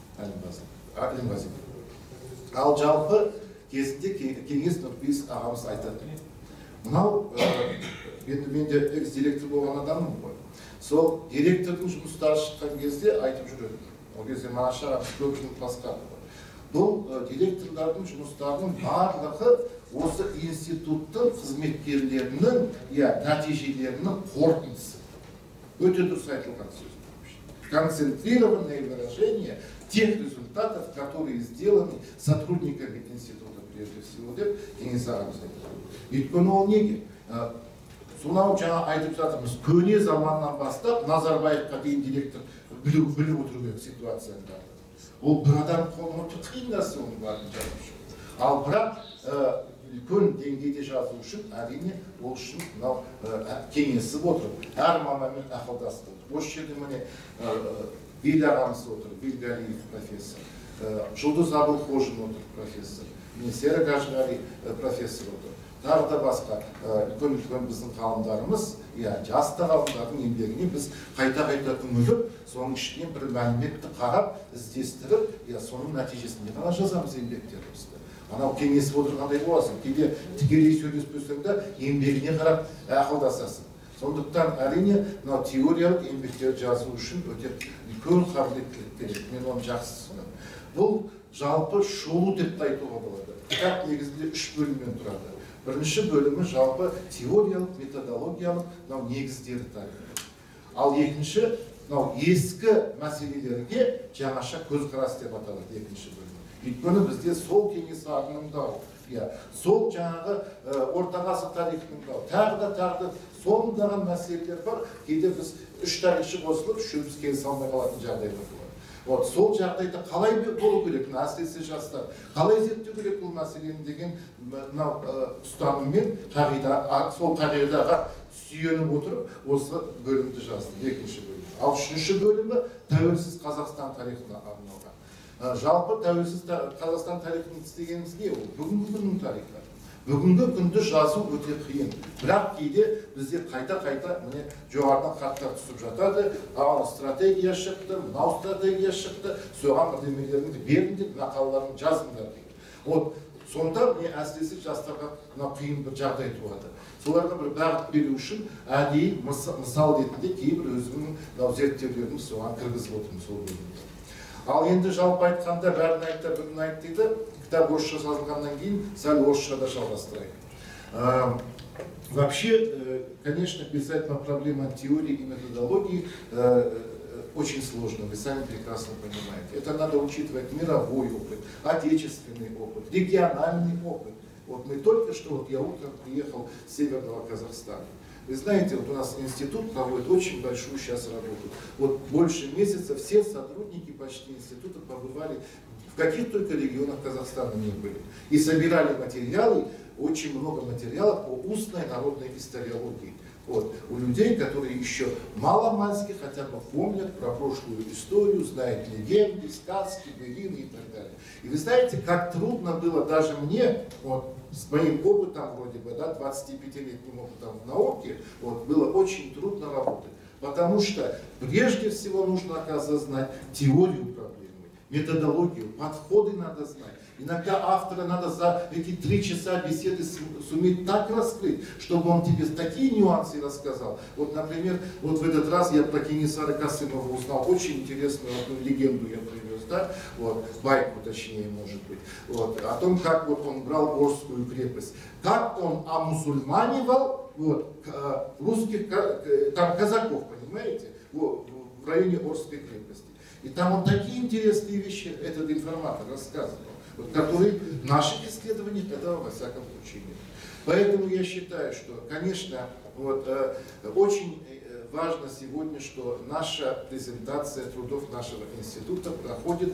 Әлімғазин. Ал жалпы кезінде Кеңес Нұрпейіс ағамыз айтады. Мынау менде экс-директор болған адаммын ғой. Сол директордың жұмыстары шыққан кезде айтып жүреді. Ол кезде Мараш ағамыз көп жұмыс басқарды. Бұл директорлардың жұмыстарының барлығы осы институттың қызметкерлерінің нәтижелерінің қорытындысы. Өте дұрыс айтылған сөз. Концентрированное выражение тех результатов, которые сделаны сотрудниками института прежде всего деп Кеңес ағамыз айтады. Өйткені ол неге? Сонау жаңа айтып жатырмыз, көне заманнан бастап Назарбаевқа дейін директор біліп отыру керек ситуацияны. Ол бір адам қолына қиын нәрсе оның барын жазу үшін. Ал бірақ үлкен деңгейде жазу үшін, әрине ол үшін мынау кеңесіп отырып, әр маманмен ақылдасып отыр. Осы жерде міне Бел ағамыз отыр, Белгалиев профессор, Жұлдыз Абылқожин отыр профессор, Серік Ажғали профессор отыр. Тағы да басқа үлкен біздің ғалымдарымыз, жасты ғалымдардың еңбегіне біз қайта-қайта үңіліп, соның ішінен бір мәліметті қарап, іздестіріп, соның нәтижесінде ғана жазамыз еңбектерімізді. Анау кеңесіп отырғандай боласың, кейде тікелей сөйлеспесең де еңбегіне қарап ақылдасасың. Сондықтан әрине мынау теориялық еңбектерді жазу үшін өте үлкен қабілеттілік керек. Мен оны жақсы түсінемін. Бұл жалпы шолу деп айтуға болады. Кітап негізінде 3 бөлімнен тұрады. Бірінші бөлімі жалпы теориялық, методологиялық негіздері тарихы. Ал екінші ескі мәселелерге жаңаша көзқарас деп аталады екінші бөлім. Өйткені бізде сол Кеңес ағымының дауы, сол жаңағы орта ғасыр тарихының дауы, тағы да сондағы мәселелер бар. Кейде біз 3 тарихшы қосылып, үшеуміз келісе алмай қалатын жағдайлар бар. Сол жағдайда қалай болу керек, әсіресе жастар, қалай зерттеу керек бұл мәселені деген ұстаныммен сол қағидаға сүйеніп отырып, осы бөлімді жаздым, екінші бөлім. Ал үшінші бөлімі тәуелсіз Қазақстан тарихына арналған. Жалпы тәуелсіз Қазақстан тарихын істегеніміз не ол? Бүгінгі күннің тарихы. Бүгінгі күнді жазу өте қиын. Бірақ кейде бізде қайта-қайта міне жоғарыдан хаттар түсіп жатады. Ана стратегия шықты, мынау стратегия шықты, соған бірдемелеріңді беріңдер, мақалаларын жазыңдар деген. Сонда міне әсіресе жастарға қиын бір жағдай туады. Соларға бір бағыт беру үшін әдейі мысал ретінде кейбір өзімнің зерттеулеріміз соған кіргізіп отырмын сол бөлімде. Ал енді жалпы айтқанда бәрін айтты, бүгін айт дейді, кітап орысша жазылғаннан кейін сәл орысша да жалғастырайық. Вообще, конечно, писать по проблемам теории и методологии очень сложно, вы сами прекрасно понимаете. Это надо учитывать мировой опыт, отечественный опыт, региональный опыт. Мы только что, я утром приехал с Северного Казахстана. Вы знаете, у нас институт проводит очень большую сейчас работу. Больше месяца все сотрудники почти института побывали в каких только регионах Казахстана не были. И собирали материалы, очень много материалов по устной народной историологии. У людей, которые еще мало-мальски хотя бы помнят про прошлую историю, знают легенды, сказки, былины и так далее. И вы знаете, как трудно было даже мне, с моим опытом вроде бы, 25-летним опытом в науке, было очень трудно работать. Потому что прежде всего нужно, оказывается, знать теорию проблемы, методологию, подходы надо знать. Иногда автора надо за эти 3 часа беседы суметь так раскрыть, чтобы он тебе такие нюансы рассказал. Например, в этот раз я про Кенесары Касымова узнал очень интересную одну легенду, я привез, да? Байку точнее, может быть, о том, как он брал Орскую крепость, как он омусульманивал русских, там казаков, понимаете, в районе Орской крепости. И там он такие интересные вещи, этот информатор рассказывал, которые в наших исследованиях этого во всяком случае нет. Поэтому я считаю, что, конечно, очень важно сегодня, что наша презентация трудов нашего института проходит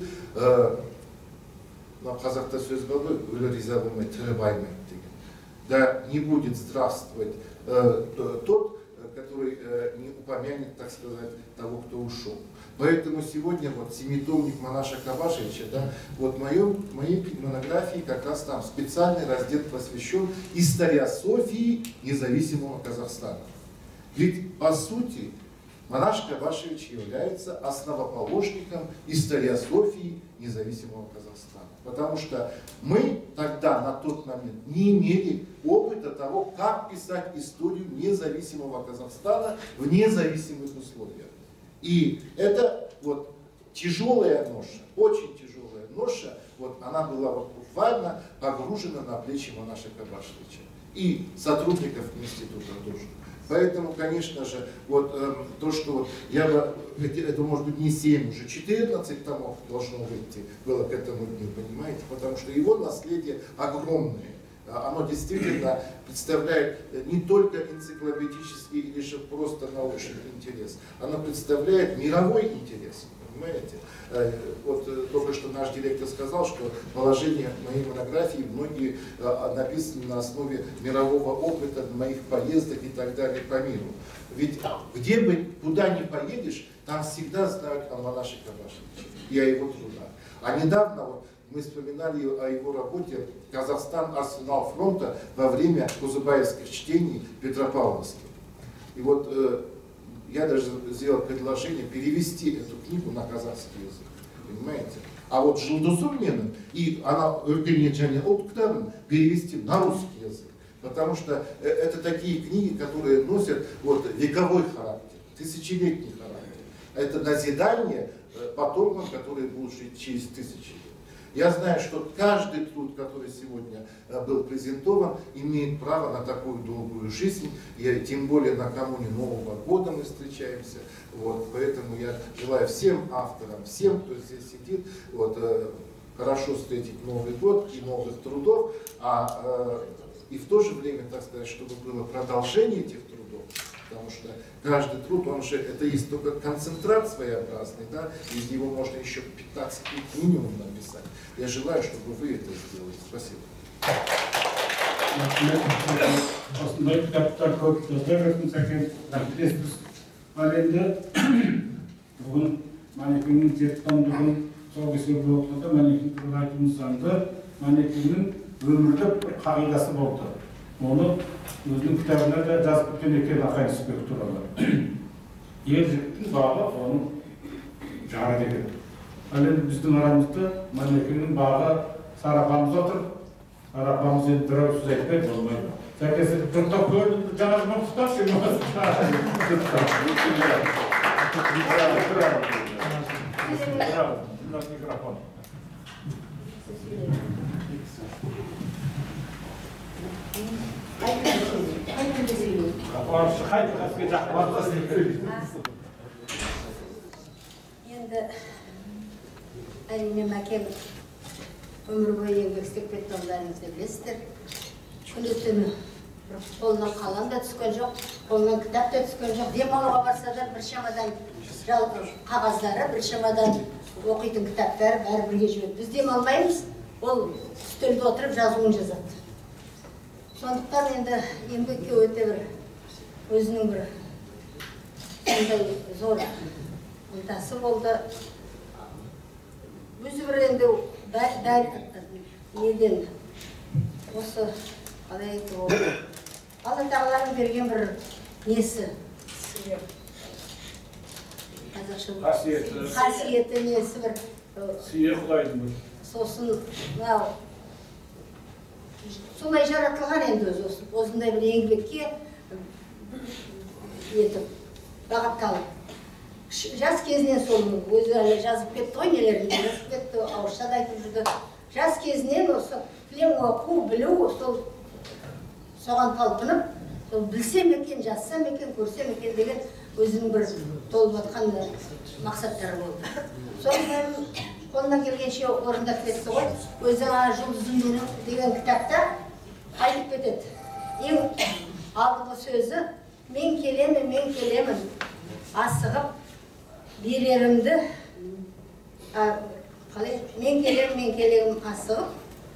на қазақта сөз бар ғой, өлі риза болмай тірі баймайды деген. Да не будет здравствовать тот, который не упомянет, так сказать, того, кто ушел. Поэтому сегодня вот семитомник Манаша Кабашевича, да, вот моей монографии как раз там специальный раздел посвящен историософии независимого Казахстана. Ведь по сути Манаш Кабашевич является основоположником историософии независимого Казахстана. Потому что мы тогда, на тот момент, не имели опыта того, как писать историю независимого Казахстана в независимых условиях. И это вот тяжелая ноша, очень тяжелая ноша, вот она была вот буквально погружена на плечи Манаша Кабашевича и сотрудников института тоже. Поэтому, конечно же, вот то, что вот я бы, это может быть не 7, уже 14 томов должно выйти, было к этому дню, понимаете, потому что его наследие огромное. Оно действительно представляет не только энциклопедический или же просто научный интерес, оно представляет мировой интерес, понимаете. Вот только что наш директор сказал, что положение моей монографии многие написаны на основе мирового опыта, моих поездок и так далее по миру. Ведь где бы, куда ни поедешь, там всегда знают о Манаше Кабашевиче и о его трудах. А недавно вот, мы вспоминали о его работе «Казахстан. Арсенал фронта» во время кузыбаевских чтений Петропавловских. И вот я даже сделал предложение перевести эту книгу на казахский язык, понимаете? А вот Жылдусурменен и она перевести на русский язык. Потому что это такие книги, которые носят вот, вековой характер, тысячелетний характер. Это назидание потомкам, которые будут жить через тысячи лет. Я знаю, что каждый труд, который сегодня был презентован, имеет право на такую долгую жизнь, и тем более накануне Нового года мы встречаемся. Вот, поэтому я желаю всем авторам, всем, кто здесь сидит, вот, хорошо встретить Новый год и новых трудов, и в то же время, так сказать, чтобы было продолжение этих трудов. Потому что каждый труд, он же, это есть только концентрат своеобразный, да, из него можно еще 15 минимум написать. Я желаю, чтобы вы это сделали. Спасибо. Оны өзінің кітабына да жазып кеткен екен Ақай Нүсіпбек туралы. Ер жігіттің бағы оның жары деген. Ал енді біздің арамызда Манекеннің бағы Сарапамыз отыр. Сарапамыз енді бір сөз айтпайды, болмайды. Сәйкесі дұрыстап көрдім, жаңа жұмыс құттап, микрофон. Енді әрине мәкем өмір бойы еңбек істеп кеткен бәріңізді білесіздер. Күні-түні қолынан қалам да түскен жоқ, қолынан кітап та түскен жоқ. Демалуға барса да бір шамадан қағаздары, бір шамадан оқитын кітаптары бәрі бірге жүреді. Біз демалмаймыз, ол үстелде отырып жазуын жазады. Сондықтан енді еңбекке өте бір өзінің бір сондай зор ынтасы болды. Өзі бір енді неден осы қалай айтты Алла тағаланың берген бір несі қасиеті несі бір Сүйе Құдайдың бір. сосын мынау солай жаратылған енді өзі осындай бір еңбекке етіп бағытталып. Жас кезінен сол өзі жазып кетті ғой, нелерін жазып кетті, ауызша да айтып жүрді. Жас кезінен осы кілем оқу, білу, соған талпынып, білсем екен, жазсам екен, көрсем екен деген өзінің бір толып жатқан мақсаттары болды. Соның қолынан келгенше орындап кетті ғой. Өзі жұлдызым менің деген кітапта айтып кетеді. Ең алдыңғы сөзі мен келемін, асығып берерімді, мен келемін асығып,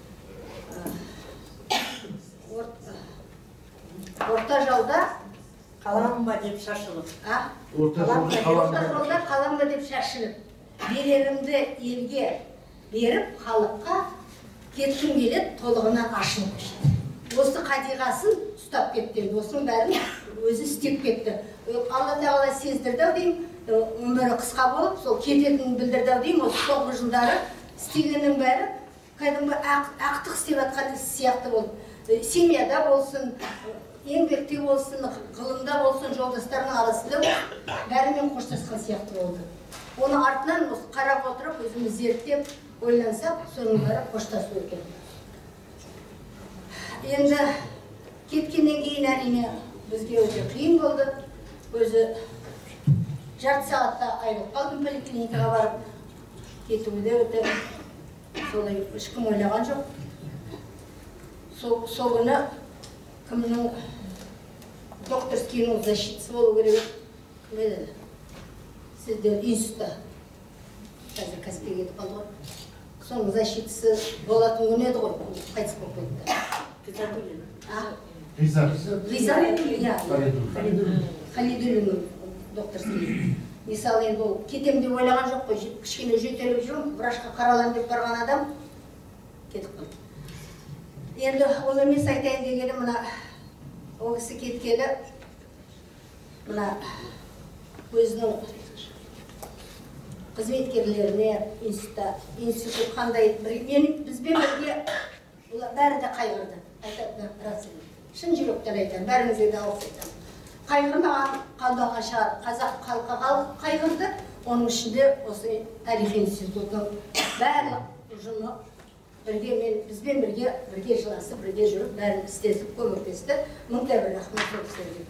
орта жалда Қалам ба деп шашылып. Орта жолда қалам ба деп шашылып. Берерімді елге беріп, халыққа кеткім келеді, толығынан ашылып кетті. Осы қадиғасын ұстап кетті. Осының бәрін өзі істеп кетті. Алла тағала сездірді деймін, өмірі қысқа болып, сол кететінін білдірді деймін. Осы соңғы жылдары істегеннің бәрі кәдімгі ақтық істеп жатқан сияқты болды. Семьяда болсын, еңбекте болсын, ғылымда болсын, жолдастарының арасында бәрімен қоштасқан сияқты болды. Оны артынан қарап отырып, өзіміз зерттеп, ойлансақ, соның бәрі қоштасу екен. Енді кеткеннен кейін әрине бізге өте қиын болды. Өзі жарты сағатта айырылып қалдым поликлиникаға барып. Кетуде өте солай ешкім ойлаған жоқ. Сол күні кімнің докторскийдің защитасы болу керек. Кім еді? Сіздер институтта. Қазір Каспиге кетіп қалды ғой. Соның защитасы болатын күн еді ғой. Қайтыс болып кетті. Халидуллин докторский. Мысалы енді ол кетем деп ойлаған жоқ қой, кішкене жөтеліп жүрмін, врачқа қаралам деп барған адам кетіп қалды. Енді ол емес айтайын дегенім, мына ол кісі кеткелі, мына өзінің қызметкерлеріне, институт қандай, бізбен бірге бәрі де қайғырды. Айтатын рас еді. Шын жүректен айтамын, бәріңізге де алғыс айтамын. Қайғырмаған қалмаған шығар, қазақ халқы қайғырды, оның ішінде осы тарихи институтының барлық ұжымы бізбен бірге жыласып, бірге жүріп, бәрін істесіп, көмектесті. Мың да бір рахмет сол кісілерге.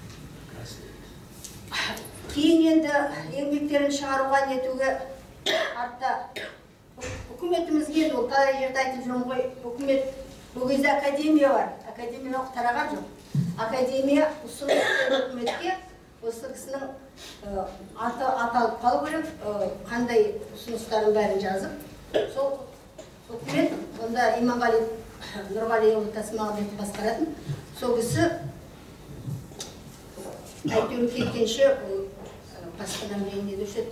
Кейін енді еңбектерін шығаруға нетуге артта үкіметімізге ол талай жерде айтып жүрмін ғой, үкімет бұл кезде академия бар, академия оқып тараған жоқ. Академия ұсынып үкіметке осы кісінің аталып қалу керек, қандай ұсыныстарын бәрін жазып. Сол үкімет, онда Иманғали Нұрғалиұлы Тасмағамбетов басқаратын, сол кісі әйтеуір кеткенше постановление не душет.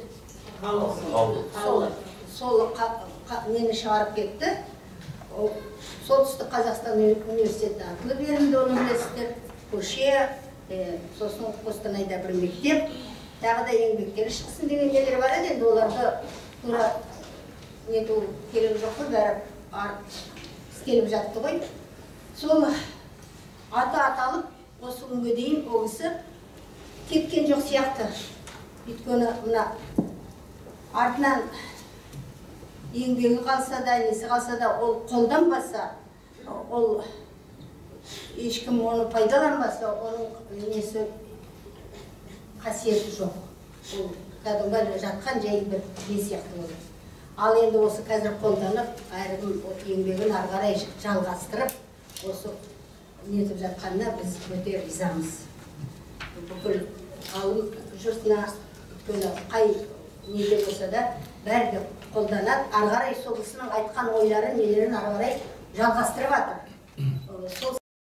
Сол нені шығарып кетті. Солтүстік Қазақстан университеті арқылы берілді, оны білесіздер. Көше, сосын Қостанайда бір мектеп, тағы да еңбектері шықсын деген нелер бар еді, енді оларды тура нету керек жоқ қой, бәрі істеліп жатты ғой. Сол аты аталып, осы күнге дейін ол кісі кеткен жоқ сияқты. Өйткені мына артынан еңбегі қалса да, несі қалса да, ол қолданбаса, ол ешкім оны пайдаланбаса, оның несі қасиеті жоқ. Ол кәдімгі жатқан жай бір не сияқты болады. Ал енді осы қазір қолданып, әркім еңбегін ары қарай жалғастырып, осы нетіп жатқанына біз өте ризамыз. Бүкіл ғалым жұртына, қай неде болса да, бәрі де қолданады, ары қарай сол кісінің айтқан ойларын, нелерін ары қарай жалғастырып жатыр.